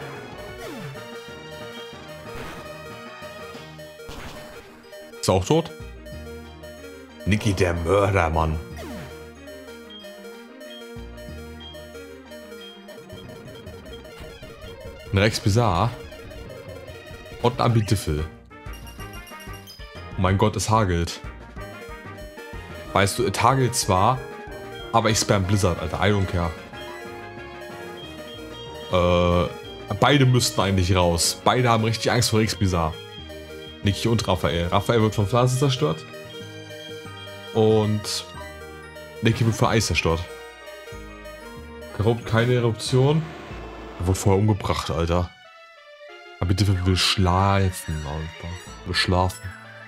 Ist er auch tot? Niki, der Mörder, Mann. Ein Rex Bizarre. Und ein Ambidiffel. Oh mein Gott, es hagelt. Weißt du, es hagelt zwar, aber ich spam Blizzard, Alter. I don't care. Beide müssten eigentlich raus. Beide haben richtig Angst vor Rex Bizarre. Niki und Raphael. Raphael wird von Pflanzen zerstört. Und Niki wird von Eis zerstört. Geraubt keine Eruption. Er wurde vorher umgebracht, Alter. Aber bitte will schlafen, Alter. Will schlafen.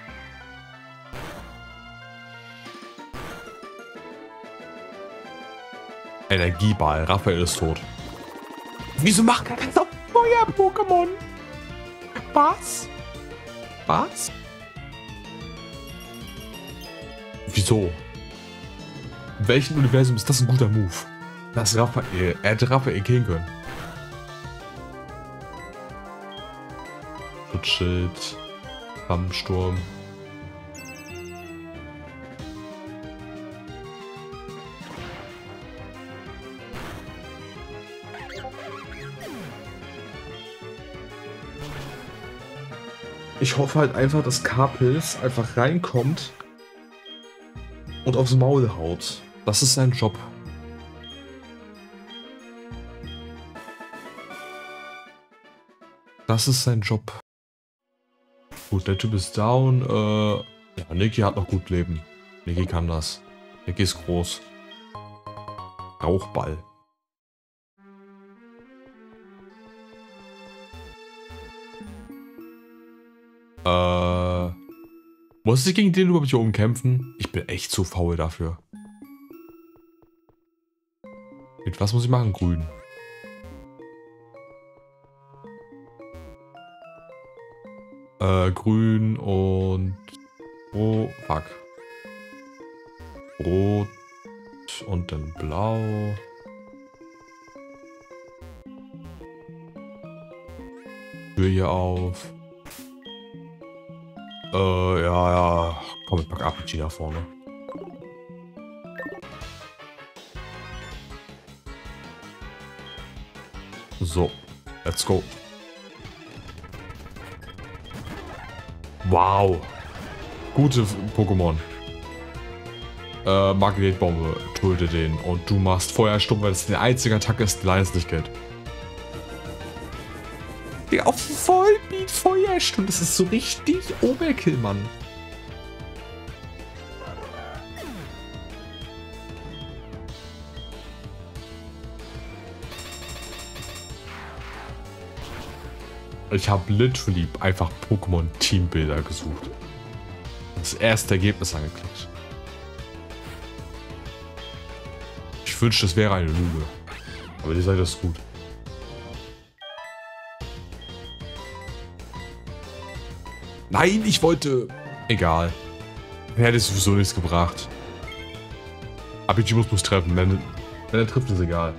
Energieball. Raphael ist tot. Wieso macht er das auf Feuer-Pokémon? Was? Was? Wieso? In welchem Universum ist das ein guter Move? Das Raphael. Er hätte Raphael killen können. Schutzschild. Flammensturm. Ich hoffe halt einfach, dass Kapils einfach reinkommt und aufs Maul haut. Das ist sein Job. Das ist sein Job. Gut, der Typ ist down. Ja, Niki hat noch gut Leben. Niki kann das. Niki ist groß. Rauchball. Muss ich gegen den überhaupt hier oben kämpfen? Ich bin echt zu faul dafür. Mit was muss ich machen? Grün. Grün und... Oh, fuck. Rot und dann blau. Tür hier auf. Ja. Komm, ich pack RPG da vorne. So, let's go. Wow. Gute Pokémon. Magnetbombe, töte den. Und du machst Feuersturm, weil das die einzige Attacke ist, die leider nicht geht. Digga, auf Vollbeat Feuersturm. Das ist so richtig Overkill, Mann. Ich habe literally einfach Pokémon-Teambilder gesucht. Das erste Ergebnis angeklickt. Ich wünschte, das wäre eine Lüge. Aber die Seite ist gut. Nein, ich wollte... Egal. Hätte es sowieso nichts gebracht. RPG muss treffen. Wenn er trifft, ist egal.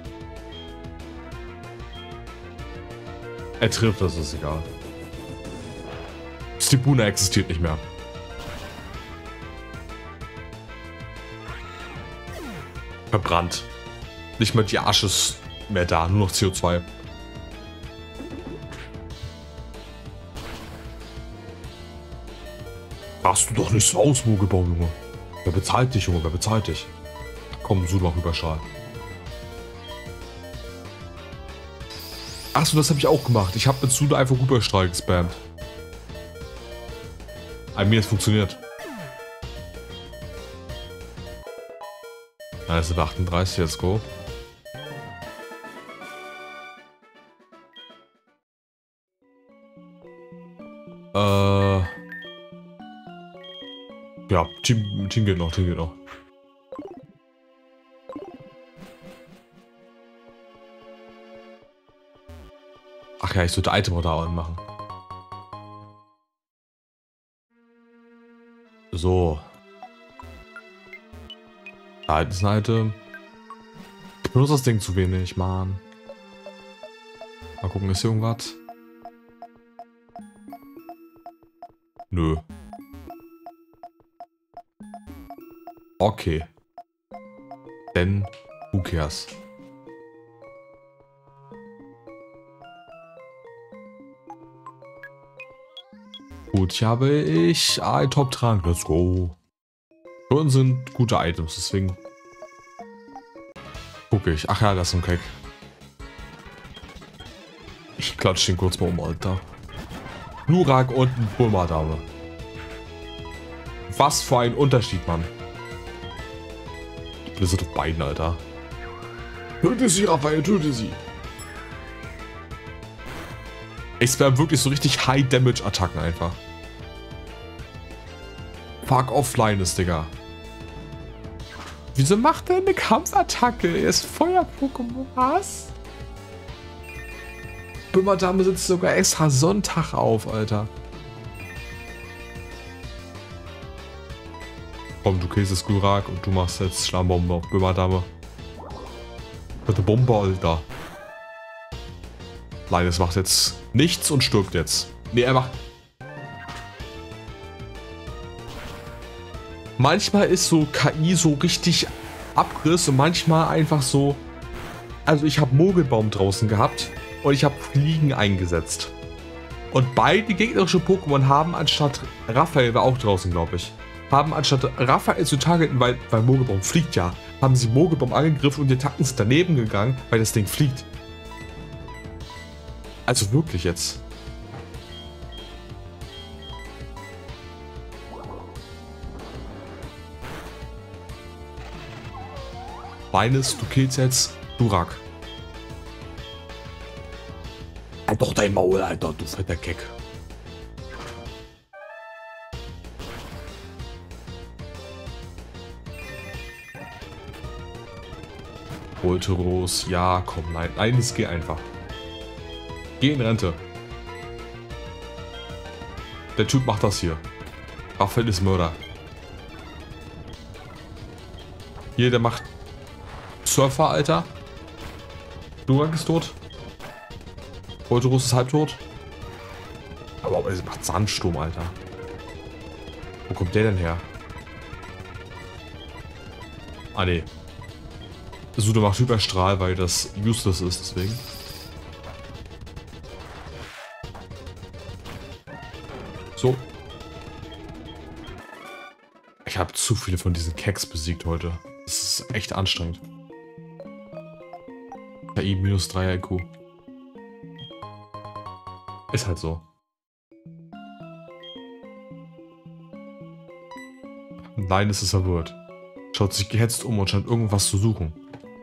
Er trifft, das ist egal. Stipuna existiert nicht mehr. Verbrannt. Nicht mal die Asche ist mehr da, nur noch CO2. Hast du doch nicht so aus, Mogelbaum, Junge. Wer bezahlt dich, Junge? Wer bezahlt dich? Komm, so noch Überschall. Achso, das habe ich auch gemacht. Ich habe mit Suda einfach Überstrahl gespammt. Bei mir, es funktioniert. Also 38, let's go. Ja, Team geht noch, Team geht noch. Ach ja, ich sollte Item da anmachen. So. Da ist ein Item. Ich benutze das Ding zu wenig, Mann. Mal gucken, ist hier irgendwas? Nö. Okay. Denn, who cares? Gut, hier habe ich ein Top-Trank. Let's go. Für uns sind gute Items, deswegen gucke ich. Ach ja, das ist ein Keck. Ich klatsche den kurz mal um, Alter. Glurak und ein Bulma-Dame. Was für ein Unterschied, Mann. Die Blizzard auf beiden, Alter. Töte sie, Raphael, töte sie. Ich spam wirklich so richtig High-Damage-Attacken einfach. Fuck offline ist, Digga. Wieso macht er eine Kampfattacke? Er ist Feuer-Pokémon. Was? Bulma-Dame sitzt sogar extra Sonntag auf, Alter. Komm, du killst Glurak und du machst jetzt Schlammbombe auf Bulma-Dame. Bitte Bombe, Alter. Nein, es macht jetzt nichts und stirbt jetzt. Nee, er macht... Manchmal ist so KI so richtig Abriss und manchmal einfach so... Also ich habe Mogelbaum draußen gehabt und ich habe Fliegen eingesetzt. Und beide gegnerischen Pokémon haben anstatt Raphael, war auch draußen, glaube ich, haben anstatt Raphael zu targeten, weil Mogelbaum fliegt ja, haben sie Mogelbaum angegriffen und die Attacken sind daneben gegangen, weil das Ding fliegt. Also wirklich jetzt. Meines, du killst jetzt Durak. Halt doch dein Maul, Alter, du fetter Keck. Volteros, ja, komm, nein, nein, es geht einfach. Geh in Rente. Der Typ macht das hier. Raphael ist Mörder. Hier, der macht Surfer, Alter. Durak ist tot. Volteros ist halbtot. Aber er macht Sandsturm, Alter. Wo kommt der denn her? Ah, ne. Sude macht Hyperstrahl, weil das useless ist, deswegen. So. Ich habe zu viele von diesen Keks besiegt heute. Das ist echt anstrengend. KI minus 3 IQ. Ist halt so. Nein, es ist verwirrt. Schaut sich gehetzt um und scheint irgendwas zu suchen.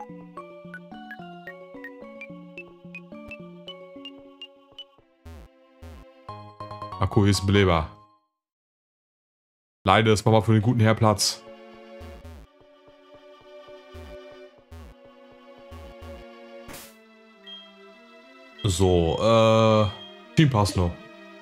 Akku ist belebbar. Leider ist Mama für den guten Herr Platz. So, Team Passno.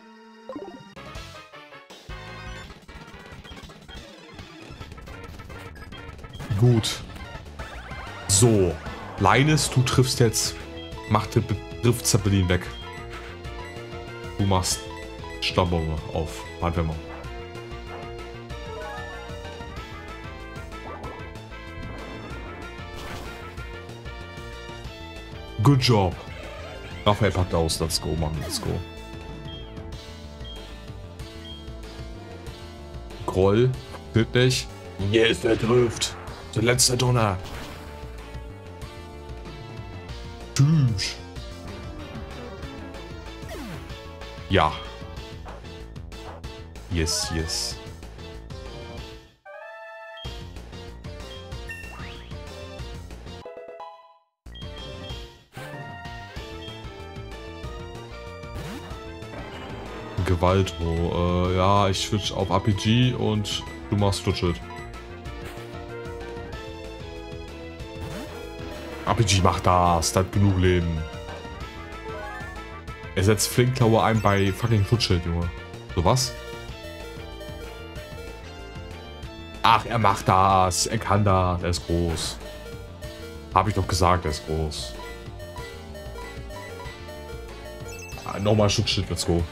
Gut. So. Linus, du triffst jetzt. Trifft Zeppelin weg. Du machst Stammbombe auf Handwärmer. Good job. Raphael packt aus. Let's go, Mann. Let's go. Groll. Wirklich. Yes, der trifft. Der letzte Donner. Tschüss. Ja. Yes, yes. Gewalt, ja, ich switch auf RPG und du machst Schutzschild. RPG macht das, der hat genug Leben. Er setzt Flinkklaue ein bei fucking Schutzschild, Junge. So was? Ach, er macht das, er kann das, er ist groß. Hab ich doch gesagt, er ist groß. Ah, nochmal Schutzschild, let's go.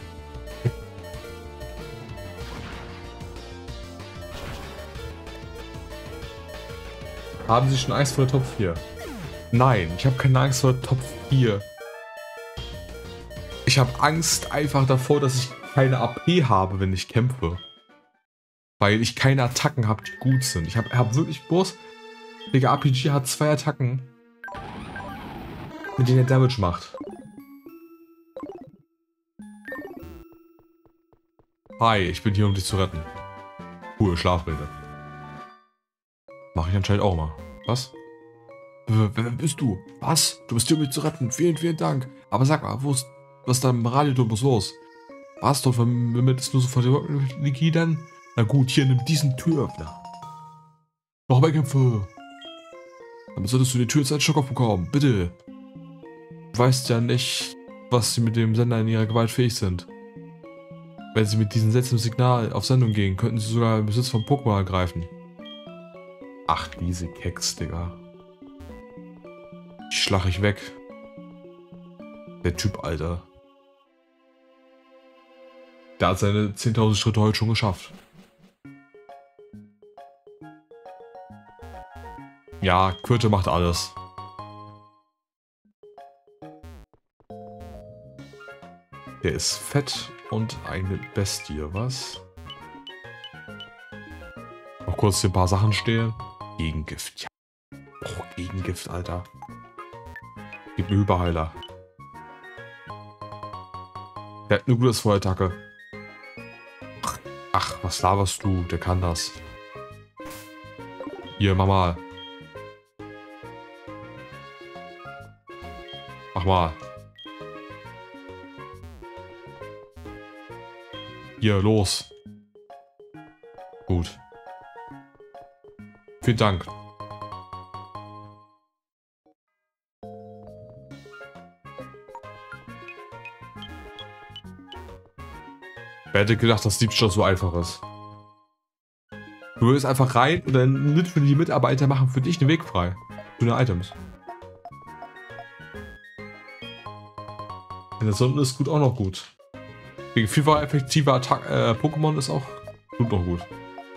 Haben Sie schon Angst vor der Top 4? Nein, ich habe keine Angst vor der Top 4. Ich habe Angst einfach davor, dass ich keine AP habe, wenn ich kämpfe. Weil ich keine Attacken habe, die gut sind. Ich hab wirklich bloß... Digga, RPG hat 2 Attacken, mit denen er Damage macht. Hi, ich bin hier, um dich zu retten. Cool, Schlafrede. Mache ich anscheinend auch mal. Was? Wer bist du? Was? Du bist hier, um mich zu retten. Vielen, vielen Dank. Aber sag mal, was ist da im Radioturm los? Was? Dort vermittelst du sofort die Liquiden? Na gut, hier, nimm diesen Türöffner. Noch mehr Kämpfe. Damit solltest du die Tür als Schock aufbekommen. Bitte. Du weißt ja nicht, was sie mit dem Sender in ihrer Gewalt fähig sind. Wenn sie mit diesem seltsamen Signal auf Sendung gehen, könnten sie sogar im Besitz von Pokémon ergreifen. Ach, diese Keks, Digga. Die schlag ich weg. Der Typ, Alter. Der hat seine 10.000 Schritte heute schon geschafft. Ja, Quirte macht alles. Der ist fett und eine Bestie, was? Noch kurz ein paar Sachen stehlen. Gegengift, ja. Oh, Gegengift, Alter. Gib mir Überheiler. Der hat eine gute Feuerattacke. Ach, was laberst du? Der kann das. Hier, mach mal. Mach mal. Hier, los. Gut. Vielen Dank. Wer hätte gedacht, dass Diebstahl so einfach ist? Du willst einfach rein und dann die Mitarbeiter machen für dich den Weg frei. Für deine Items. Wenn das Sonne ist, gut auch noch gut. Gegen FIFA effektiver Pokémon ist auch gut noch gut.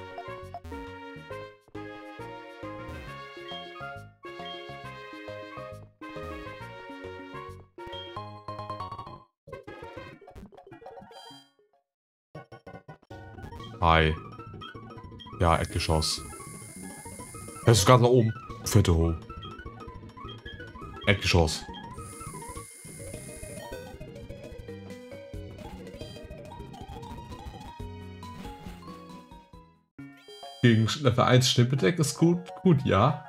Hi. Ja, Erdgeschoss. Das ist gerade nach oben. Fette Ho. Erdgeschoss. Gegen Level 1 Schnippedeck ist gut, ja.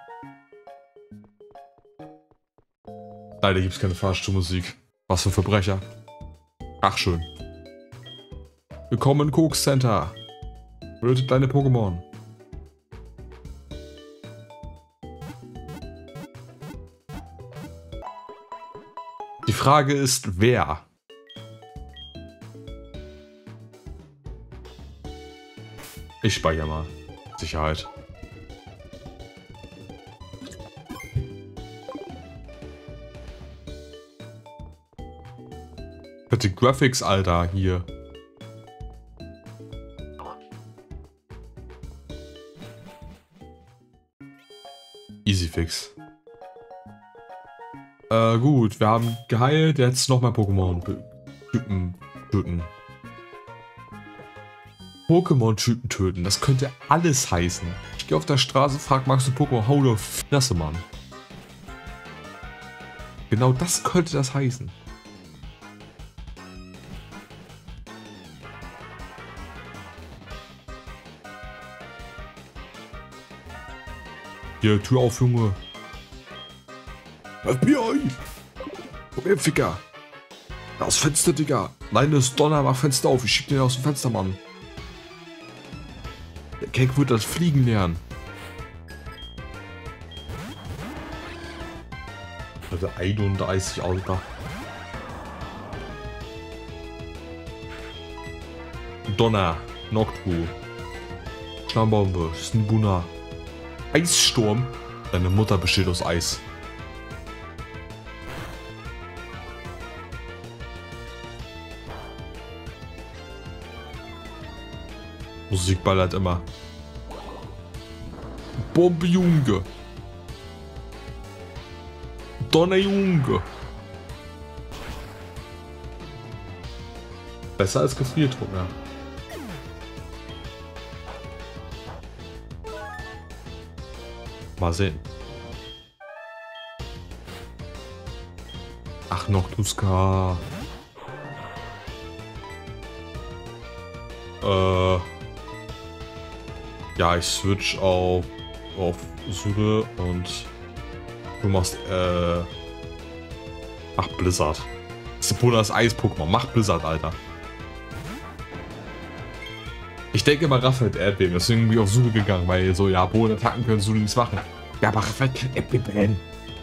Leider gibt es keine Fahrstuhlmusik. Was für Verbrecher. Ach, schön. Willkommen im Koks Center. Tötet deine Pokémon. Die Frage ist, wer? Ich speichere mal. Sicherheit. Bitte Graphics, Alter, hier. Easy fix. Gut, wir haben geheilt, jetzt noch mal Pokémon-Typen töten. Pokémon-Typen töten, das könnte alles heißen. Ich gehe auf der Straße, frag, magst du Pokémon? Hau doch Fresse, Mann. Genau das könnte das heißen. Hier, Tür auf, Junge. FBI! Komm her, Ficker. Das Fenster, Digga. Nein, das ist Donner, mach Fenster auf. Ich schieb den aus dem Fenster, Mann. Der Cake wird das Fliegen lernen. Also 31, Alter. Donner, Noctu. Schlammbombe, Snibuna. Eissturm. Deine Mutter besteht aus Eis. Musik ballert immer. Bombe Junge. Donner Junge. Besser als Gefriertruck, ja. Mal sehen. Ach, noch Tuska. Ja, ich switch auf Sude und du machst, mach Blizzard. Sepona ist Eis-Pokémon. Mach Blizzard, Alter. Ich denke mal, Raphael hat Erdbeben. Deswegen bin ich auf Sude gegangen, weil so, ja, Bodenattacken können Sude nichts machen. Ja, aber Raphael kann Erdbeben.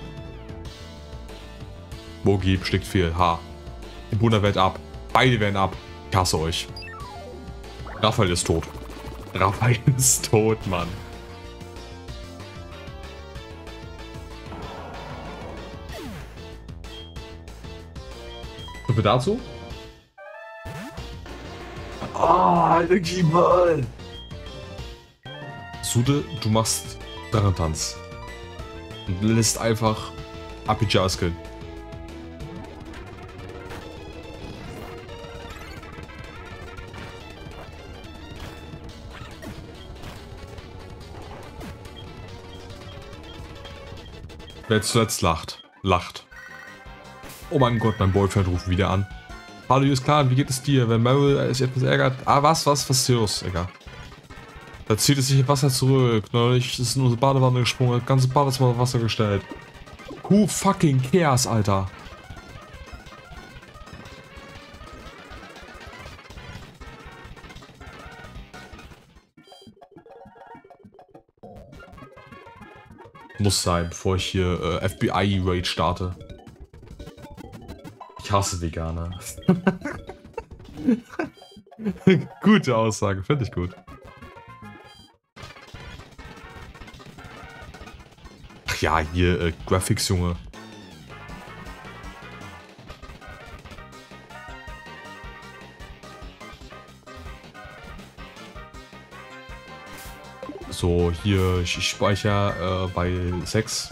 Bogi schlägt viel. Ha. Die Bohne wird ab. Beide werden ab. Ich hasse euch. Raphael ist tot. Raphael ist tot, Mann. So viel dazu? Ah, Mann. Sude, du machst Drachentanz. Und lässt einfach Apija skillen. Wer zuletzt lacht. Oh mein Gott, mein Boyfriend ruft wieder an. Hallo, hier ist klar, wie geht es dir? Wenn Meryl sich etwas ärgert. Ah, was ist hier los? Egal. Da zieht es sich im Wasser zurück. Neulich ist in unsere Badewanne gesprungen, das ganze Badezimmer auf Wasser gestellt. Who fucking cares, Alter? Muss sein, bevor ich hier FBI-Raid starte. Ich hasse Veganer. Gute Aussage, finde ich gut. Ach ja, hier Graphics, Junge. So, hier, ich speichere bei 6.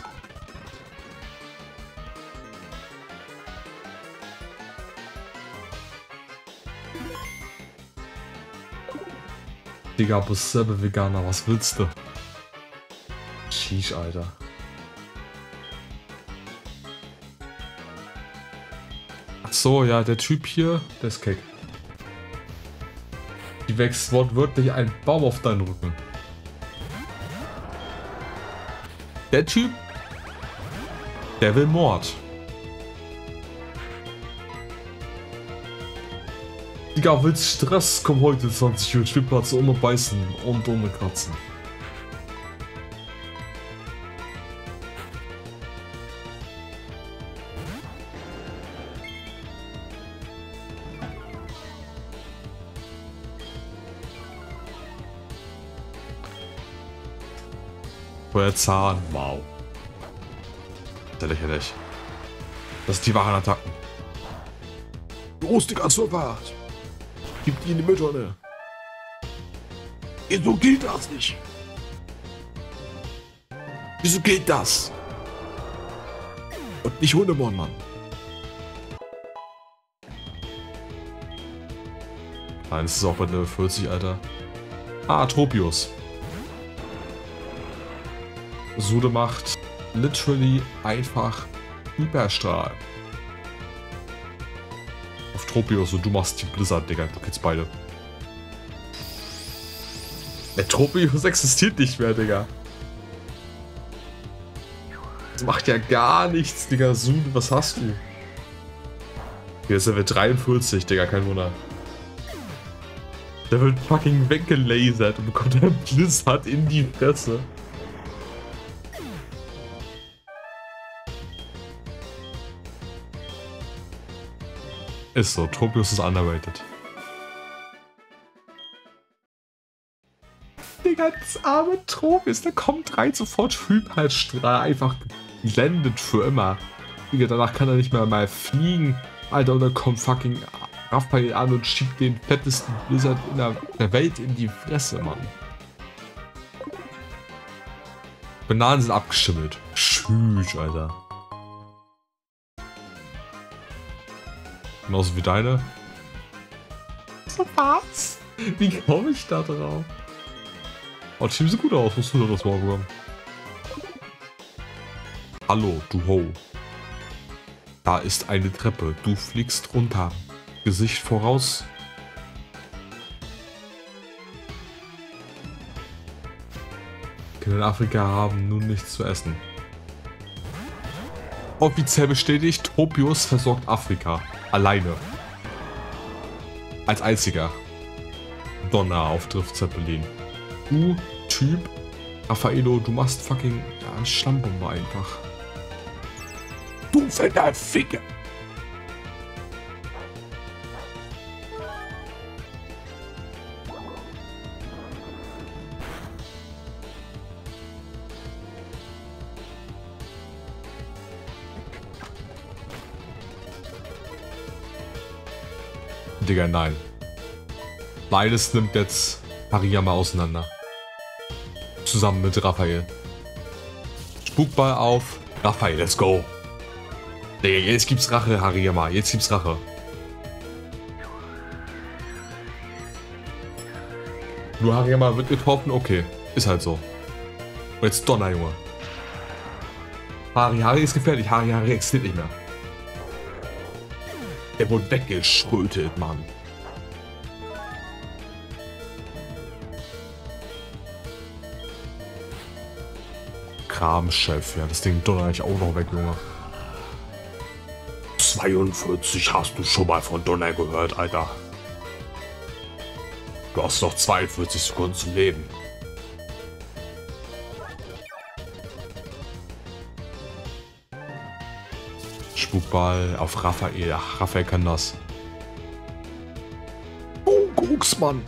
Digga, bist selber Veganer, was willst du? Sheesh, Alter. Ach so, ja, der Typ hier, der ist keck. Die wächst wortwörtlich ein Baum auf deinen Rücken. Der Typ, der will Mord. Digga, willst Stress? Komm heute 20 Uhr, Spielplatz ohne Beißen und ohne Kratzen. Euer Zahn, wow. Sehr lächerlich. Das sind die wahren Attacken. Los, Digga, zur Fahrt. Gib die in die Mülltonne. Wieso geht das nicht? Wieso geht das? Und nicht Hundemord, Mann. Nein, das ist auch bei Level 40, Alter. Ah, Tropius. Sude macht literally einfach Hyperstrahl. Auf Tropius und du machst die Blizzard, Digga. Du kennst beide. Der Tropius existiert nicht mehr, Digga. Das macht ja gar nichts, Digga. Sude, was hast du? Hier ist Level 43, Digga, kein Wunder. Der wird fucking weggelasert und bekommt einen Blizzard in die Fresse. Ist so, Tropius ist underrated. Digga, das arme Tropius, der kommt rein, sofort Hyperstrahl, einfach geblendet für immer. Digga, danach kann er nicht mehr mal fliegen. Alter, und dann kommt fucking Raphael an und schiebt den fettesten Blizzard in der Welt in die Fresse, Mann. Bananen sind abgeschimmelt. Tschüss, Alter. Genauso wie deine. Was? Wie komme ich da drauf? Oh, Team sieht gut aus. Was du da das mal bekommen? Hallo, du Ho. Da ist eine Treppe. Du fliegst runter. Gesicht voraus. Kinder in Afrika haben nun nichts zu essen. Offiziell bestätigt, Tropius versorgt Afrika. Alleine. Als einziger. Donner auf Drift Zeppelin. Du, Typ, Raffaello, du machst fucking eine Schlammbombe einfach. Du fetter Ficker! Digga, nein. Beides nimmt jetzt Hariyama auseinander. Zusammen mit Raphael. Spukball auf. Raphael, let's go. Digga, jetzt gibt's Rache, Hariyama. Jetzt gibt's Rache. Nur Hariyama wird getroffen, okay. Ist halt so. Und jetzt Donner, Junge. Harihari ist gefährlich. Harihari existiert nicht mehr. Der wurde weggeschrötet, Mann. Kramchef, ja, das Ding donner ich auch noch weg, Junge. 42 hast du schon mal von Donner gehört, Alter. Du hast noch 42 Sekunden zu leben. Spukball auf Raphael. Ach, Raphael kann das. Oh, guck's, Mann.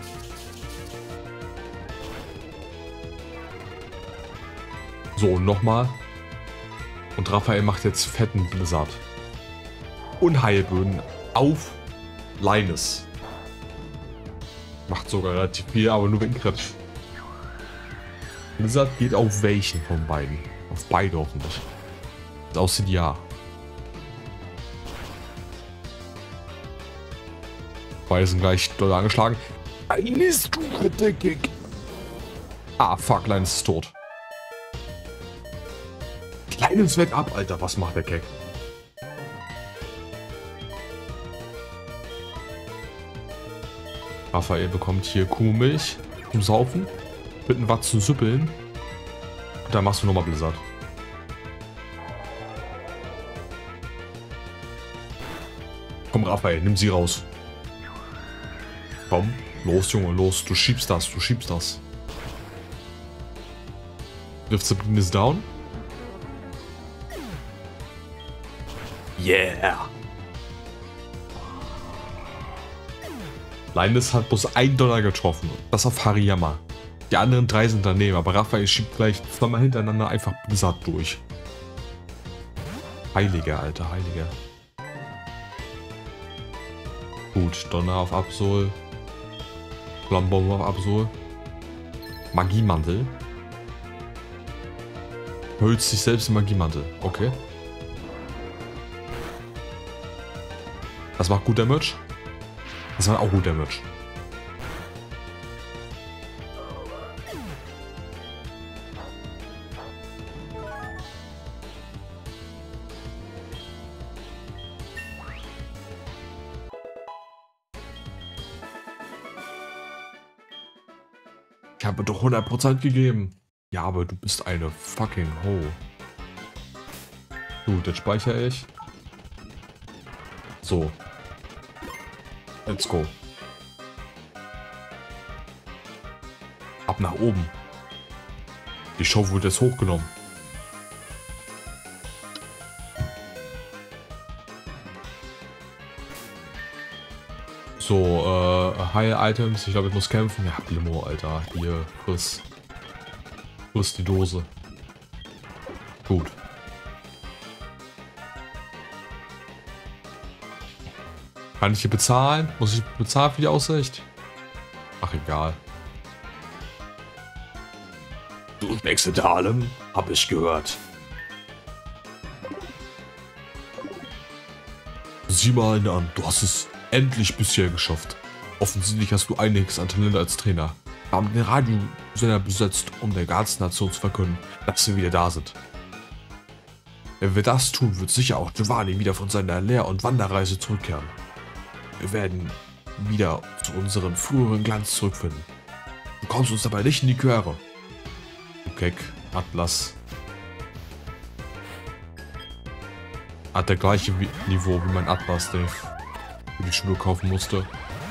So, nochmal. Und Raphael macht jetzt fetten Blizzard. Unheilböden auf Linus. Macht sogar relativ viel, aber nur wegen Crit. Blizzard geht auf welchen von beiden? Auf beide hoffentlich. Das aussieht ja. Beide sind gleich doll angeschlagen. Linus, du fette Kick. Ah, fuck, Linus ist tot. Linus weg ab, Alter. Was macht der Keck? Raphael bekommt hier Kuhmilch zum Saufen. Mit einem Watt zu süppeln. Und dann machst du nochmal Blizzard. Komm, Raphael, nimm sie raus. Komm, los, Junge, los. Du schiebst das, du schiebst das. Disziplin ist down. Yeah. Linus hat bloß $1 getroffen. Das auf Hariyama. Die anderen 3 sind daneben, aber Raphael schiebt gleich zweimal hintereinander einfach Blizzard durch. Heiliger, Alter, Heiliger. Gut, Donner auf Absol. Flammenbombe auf Absol. Magiemantel. Hüllt sich selbst im Magiemantel. Okay. Das macht gut Damage. Das macht auch gut Damage. Ich habe doch 100% gegeben. Ja, aber du bist eine fucking Ho. Gut, jetzt speichere ich. So. Let's go. Ab nach oben. Die Show wird jetzt hochgenommen. So, Heil-Items. Ich glaube, ich muss kämpfen. Ja, Limo, Alter. Hier, friss. Friss die Dose. Gut. Kann ich hier bezahlen? Muss ich bezahlen für die Aussicht? Ach, egal. Du schmeckst hinter allem, hab ich gehört. Sieh mal einen an, du hast es endlich bisher geschafft. Offensichtlich hast du einiges an Talent als Trainer. Wir haben den Radiosender besetzt, um der ganzen Nation zu verkünden, dass wir wieder da sind. Wenn wir das tun, wird sicher auch Giovanni wieder von seiner Lehr- und Wanderreise zurückkehren. Wir werden wieder zu unserem früheren Glanz zurückfinden. Du kommst uns dabei nicht in die Quere. Keck, Atlas. Hat der gleiche Niveau wie mein Atlas, den ich für die Schule kaufen musste.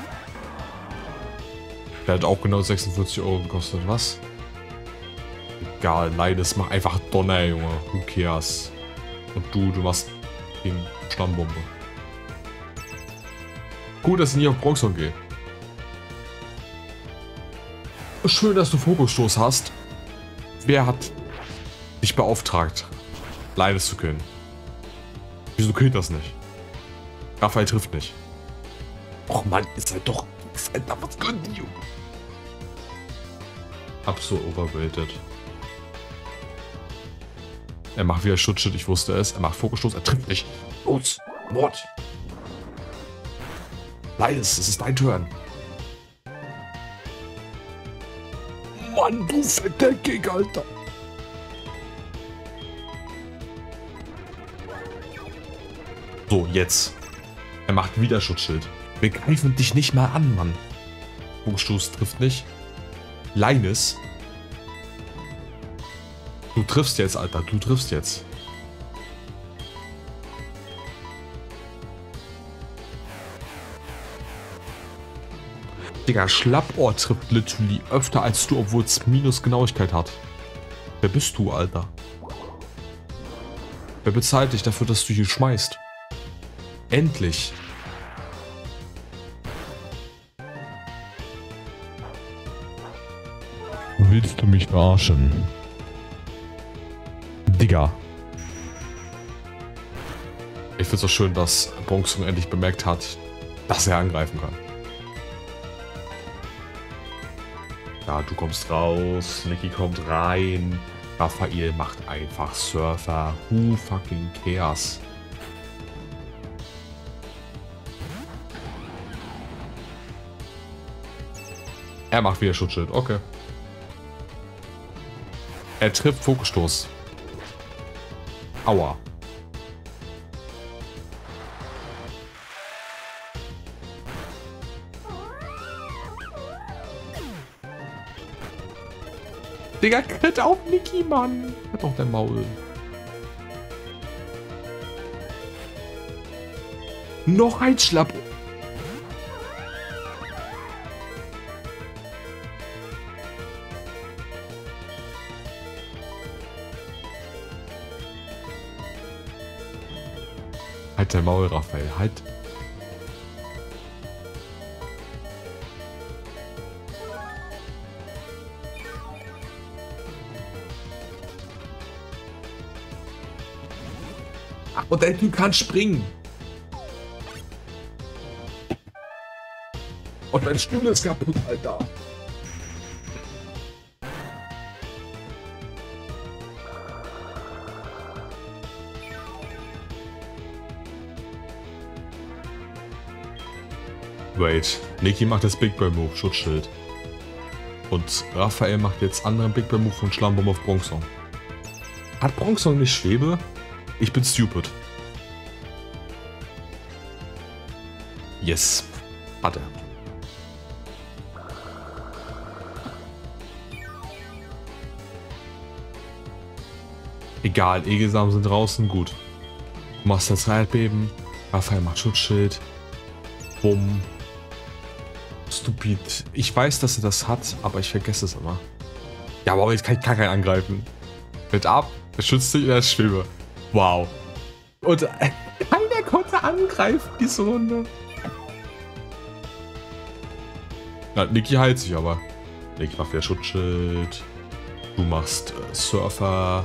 Der hat auch genau 46 € gekostet, was? Egal, Linus, mach einfach Donner, Junge. Who cares? Und du machst gegen Stammbombe. Gut, dass ich nicht auf Bronxon gehe. Schön, dass du Fokusstoß hast. Wer hat dich beauftragt, Linus zu killen? Wieso killt das nicht? Raphael trifft nicht. Och Mann, ihr seid doch... was könnt ihr? Absolut overrated. Er macht wieder Schutzschild, ich wusste es. Er macht Fokusstoß, er trifft nicht. Los, Mord. Linus, es ist dein Turn. Mann, du fetter Kick, Alter. Jetzt. Er macht wieder Schutzschild. Wir greifen dich nicht mal an, Mann. Bogenstoß trifft nicht. Leines. Du triffst jetzt, Alter. Du triffst jetzt. Digga, Schlappohr trifft literally öfter als du, obwohl es Minus-Genauigkeit hat. Wer bist du, Alter? Wer bezahlt dich dafür, dass du hier schmeißt? Endlich. Willst du mich verarschen? Digga. Ich find's auch schön, dass Bronxung endlich bemerkt hat, dass er angreifen kann. Ja, du kommst raus, Niki kommt rein, Raphael macht einfach Surfer. Who fucking cares? Er macht wieder Schutzschild, okay. Er trifft Fokusstoß. Aua. Digga, Crit auf Niki, Mann. Hat doch dein Maul. Noch ein Schlapp. Halt dein Maul, Raphael. Halt. Und der Typ kann springen. Und mein Stuhl ist kaputt, Alter. Wait, Niki macht das Big Boy Move, Schutzschild. Und Raphael macht jetzt anderen Big Boy Move von Schlammbomb auf Bronxong. Hat Bronxong nicht Schwebe? Ich bin stupid. Yes. Hat er. Egal, Egelsamen sind draußen, gut. Du machst das Erdbeben. Raphael macht Schutzschild. Bumm. Stupid. Ich weiß, dass er das hat, aber ich vergesse es immer. Ja, aber jetzt kann ich gar keinen angreifen. Mit ab, er schützt sich in der Schwebe. Wow. Und keiner konnte angreifen diese Runde. Na, Niki heilt sich aber. Niki macht wieder Schutzschild. Du machst Surfer.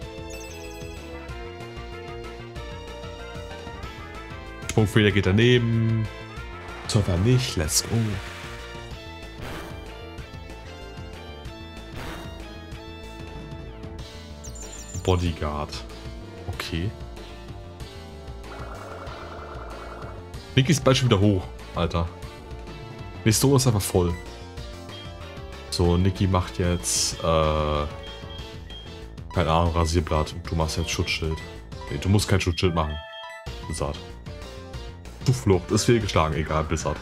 Sprungfehler geht daneben. Surfer nicht. Let's go. Bodyguard. Okay. Niki ist bald schon wieder hoch, Alter. Nächste Runde ist einfach voll. So, Niki macht jetzt, keine Ahnung, Rasierblatt. Und du machst jetzt Schutzschild. Nee, du musst kein Schutzschild machen. Blizzard. Flucht, ist fehlgeschlagen, egal, Blizzard.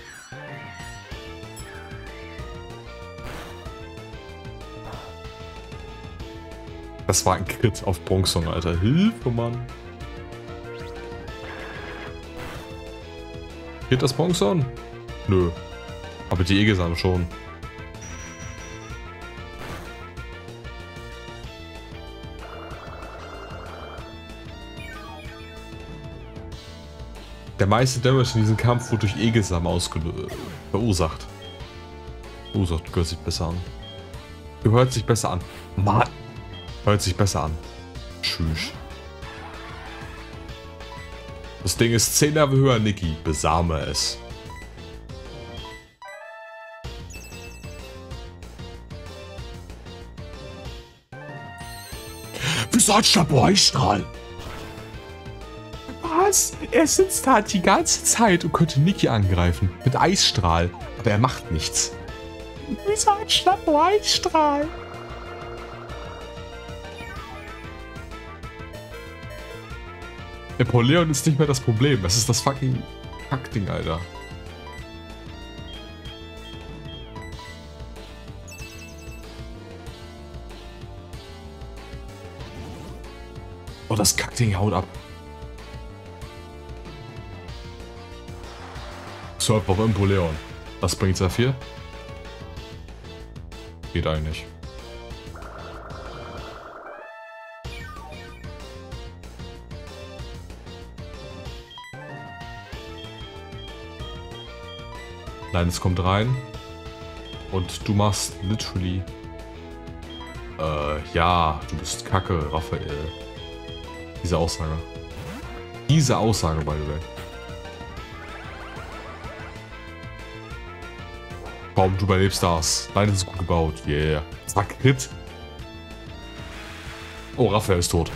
Das war ein Crit auf Bronxong, Alter. Hilfe, Mann. Geht das Bronxong? Nö. Aber die Egelsamen schon. Der meiste Damage in diesem Kampf wurde durch Egelsamen verursacht. Gehört sich besser an. Gehört sich besser an. Mann! Hört sich besser an. Tschüss. Das Ding ist 10 Level höher, Niki. Besame es. Wieso hat Schlappohrstrahl? Was? Er sitzt da die ganze Zeit und könnte Niki angreifen. Mit Eisstrahl. Aber er macht nichts. Wieso hat Schlappohrstrahl? Empoleon ist nicht mehr das Problem. Das ist das fucking Kackding, Alter. Oh, das Kackding haut ab. Surf auf Empoleon. Was bringt sehr viel? Geht eigentlich. Nein, es kommt rein. Und du machst literally... ja, du bist Kacke, Raphael. Diese Aussage. Diese Aussage, by the way. Komm, du überlebst das. Nein, das ist gut gebaut. Yeah. Zack, Hit. Oh, Raphael ist tot.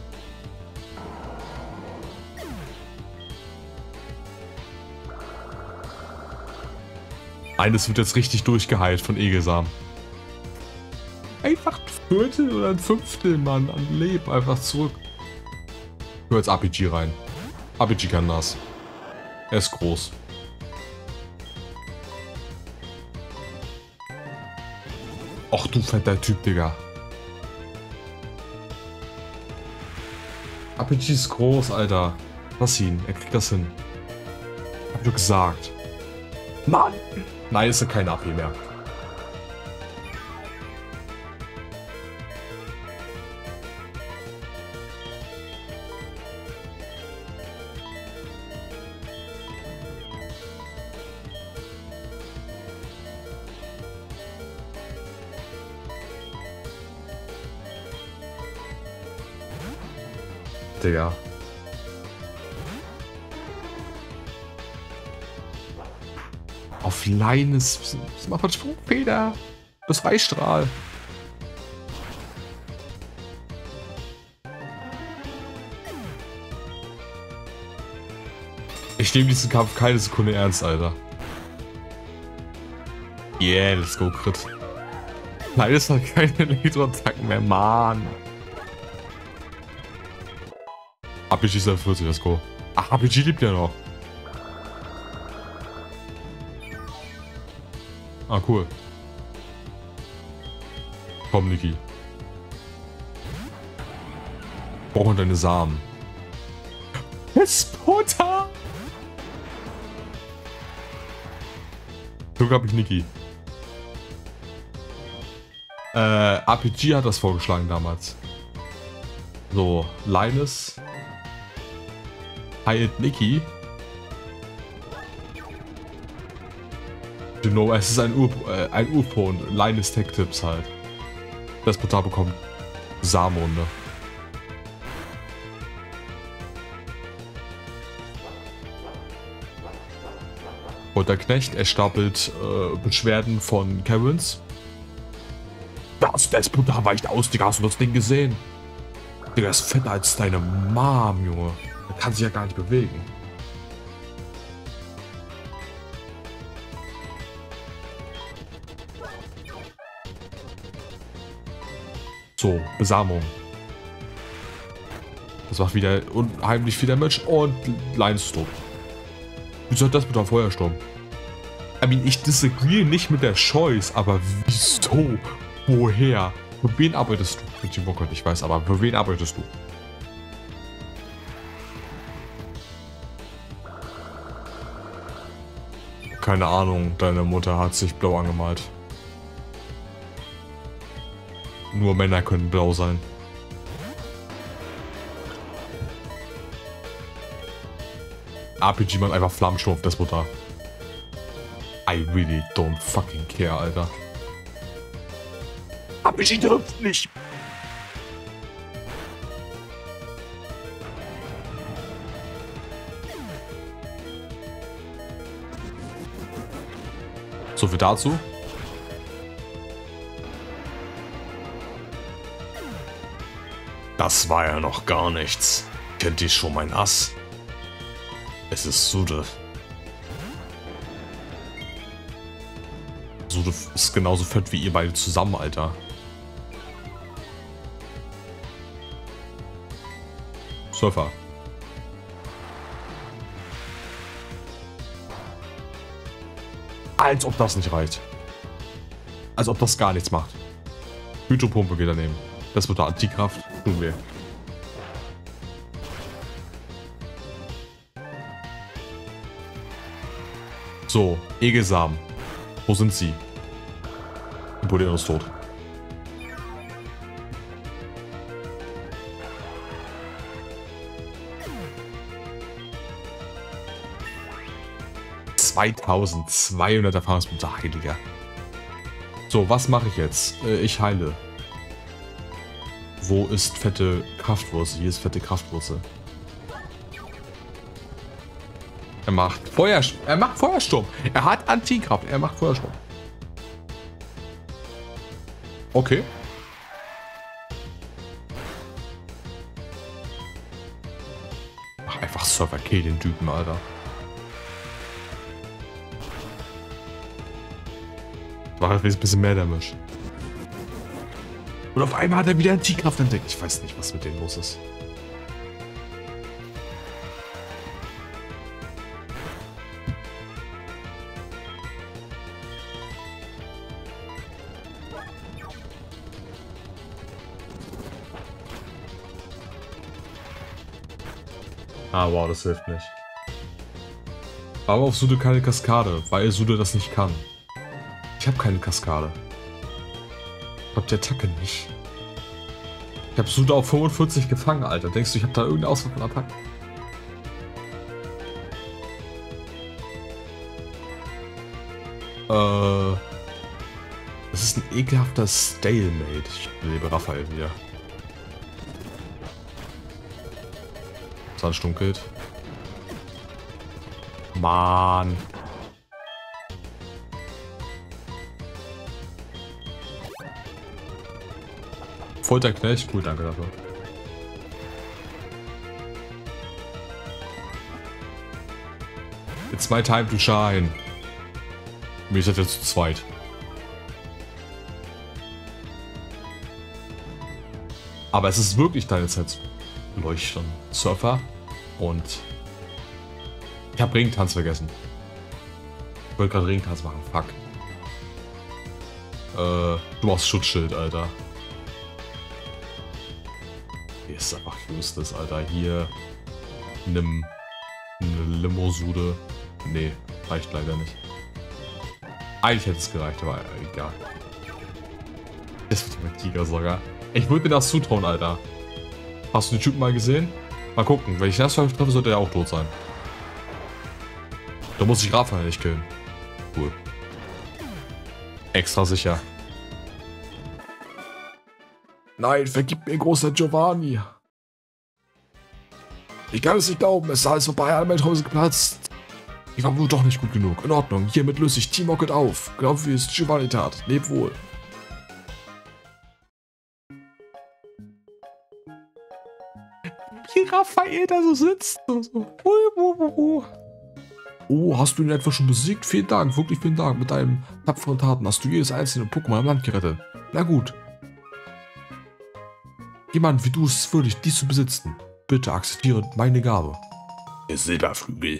Eines wird jetzt richtig durchgeheilt von Egelsam. Einfach ein Viertel oder ein Fünftel, Mann, an Leben einfach zurück. Hör jetzt RPG rein. RPG kann das. Er ist groß. Och du fetter Typ, Digga. RPG ist groß, Alter. Lass ihn, er kriegt das hin. Hab ich doch gesagt. Mann! Nein, ist ja kein AP mehr. Digga. Auf Leines. Was macht man Sprungfeder? Das Reichstrahl. Ich nehme diesen Kampf keine Sekunde ernst, Alter. Yeah, let's go, Crit. Leines hat keine Elektro-Attacken mehr, Mann. RPG ist 40, let's go. Ach, RPG lebt ja noch. Ah, cool. Komm, Niki. Brauchen deine Samen. Despoter! Glück hab ich Niki. RPG hat das vorgeschlagen damals. So, Linus. Heilt Niki. Genau, es ist ein Urpo und Linus Tech Tips halt. Despotar bekommt Samenrunde. Und der Knecht, er stapelt Beschwerden von Karens. Das Despotar weicht aus, Digga, hast du das Ding gesehen? Digga, ist fetter als deine Mom, Junge. Er kann sich ja gar nicht bewegen. So, Besamung. Das macht wieder unheimlich viel Damage und Linus tot. Wieso hat das mit einem Feuersturm? I mean, ich disagree nicht mit der Choice, aber wieso? Woher? Für wen arbeitest du? Ich weiß, aber für wen arbeitest du? Keine Ahnung, deine Mutter hat sich blau angemalt. Nur Männer können blau sein. RPG macht einfach Flammensturm auf Despotar. I really don't fucking care, Alter. RPG trifft nicht! So viel dazu. Das war ja noch gar nichts. Kennt ihr schon mein Ass? Es ist Sude. Sude ist genauso fett wie ihr beide zusammen, Alter. Surfer. Als ob das nicht reicht. Als ob das gar nichts macht. Hydropumpe geht daneben. Das wird da Antikraft. Tun wir. So, Egelsamen. Wo sind sie? Napoleon ist tot. ...2200 Erfahrungspunkte, Heiliger. So, was mache ich jetzt? Ich heile. Wo ist fette Kraftwurzel? Hier ist fette Kraftwurzel. Er macht Feuersturm. Er hat Antikraft. Er macht Feuersturm. Okay. Mach einfach Surfer Kill den Typen, Alter. Mach ein bisschen mehr Damage. Und auf einmal hat er wieder Antikraft entdeckt. Ich weiß nicht, was mit denen los ist. Ah, wow, das hilft nicht. Aber auf Sude keine Kaskade, weil Sude das nicht kann. Ich habe keine Kaskade. Ich hab die Attacke nicht. Ich habe Sude auf 45 gefangen, Alter. Denkst du, ich habe da irgendeine Auswahl von Attacken? Das ist ein ekelhafter Stalemate. Ich lebe Raphael wieder. Sand dunkelt. Mann. Folterknecht, cool, danke dafür. It's my time to shine. Wir sind jetzt zu zweit. Aber es ist wirklich deine Zeit zu leuchten. Surfer. Und ich habe Regentanz vergessen. Ich wollte gerade Regentanz machen. Fuck. Du machst Schutzschild, Alter. Hier ist einfach useless, Alter. Hier nimm eine Limosude. Nee, reicht leider nicht. Eigentlich hätte es gereicht, aber egal. Das wird mein Tigersager. Ich würde mir das zutrauen, Alter. Hast du den Typen mal gesehen? Mal gucken. Wenn ich das treffe, sollte er auch tot sein. Da muss ich Raphael nicht killen. Cool. Extra sicher. Nein, vergib mir, großer Giovanni. Ich kann es nicht glauben, es ist alles vorbei, alle meine Träume sind geplatzt. Ich war wohl doch nicht gut genug. In Ordnung, hiermit löse ich Team Rocket auf. Genau wie es Giovanni tat. Leb wohl. Wie Raphael da so sitzt. Oh, hast du ihn etwa schon besiegt? Vielen Dank, wirklich vielen Dank. Mit deinen tapferen Taten hast du jedes einzelne Pokémon am Land gerettet. Na gut. Jemand wie du ist es würdig, dies zu besitzen. Bitte akzeptiere meine Gabe. Der Silberflügel.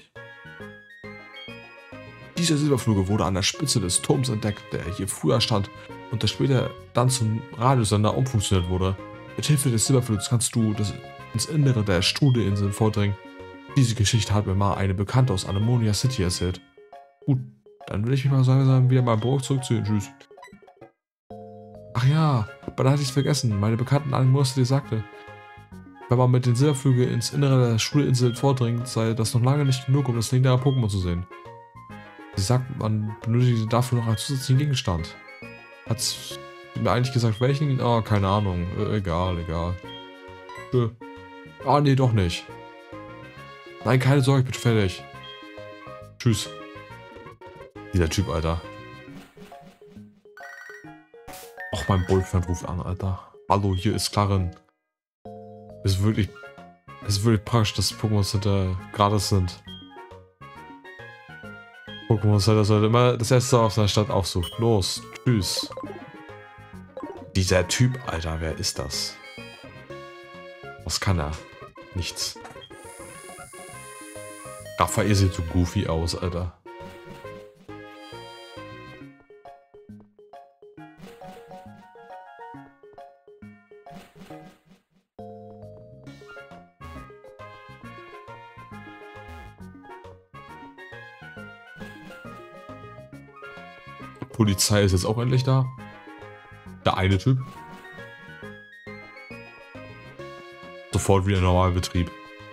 Dieser Silberflügel wurde an der Spitze des Turms entdeckt, der hier früher stand und der später dann zum Radiosender umfunktioniert wurde. Mit Hilfe des Silberflügels kannst du ins Innere der Strudelinsel vordringen. Diese Geschichte hat mir mal eine Bekannte aus Anemonia City erzählt. Gut, dann will ich mich mal langsam wieder mal Burg zurückziehen. Tschüss. Ach ja, aber da hatte ich es vergessen. Meine Bekannten Anemonia City sagte, wenn man mit den Silberflügeln ins Innere der Strudelinsel vordringt, sei das noch lange nicht genug, um das legendäre Pokémon zu sehen. Sie sagt, man benötigt dafür noch einen zusätzlichen Gegenstand. Hat sie mir eigentlich gesagt, welchen? Oh, keine Ahnung. Egal. Ah, nee, doch nicht. Nein, keine Sorge, ich bin fertig. Tschüss. Dieser Typ, Alter. Och, mein Boyfriend ruft an, Alter. Hallo, hier ist Klarin. Es ist wirklich praktisch, dass Pokémon Center gratis sind. Pokémon Center sollte immer das erste auf seiner Stadt aufsuchen. Los, tschüss. Dieser Typ, Alter, wer ist das? Was kann er? Nichts. Raphael sieht so goofy aus, Alter. Polizei ist jetzt auch endlich da. Der eine Typ. Sofort wieder Normalbetrieb.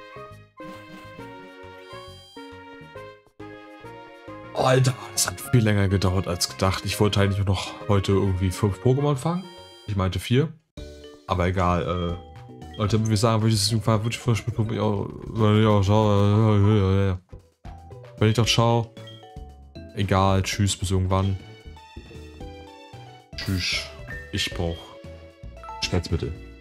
Alter, das hat viel länger gedauert als gedacht. Ich wollte eigentlich noch heute irgendwie 5 Pokémon fangen. Ich meinte 4. Aber egal, Leute, wenn wir sagen, welches Fall würde ich vielleicht mit ja, ciao. Wenn ich doch ciao. Egal, tschüss, bis irgendwann. Tschüss. Ich brauch Schmerzmittel.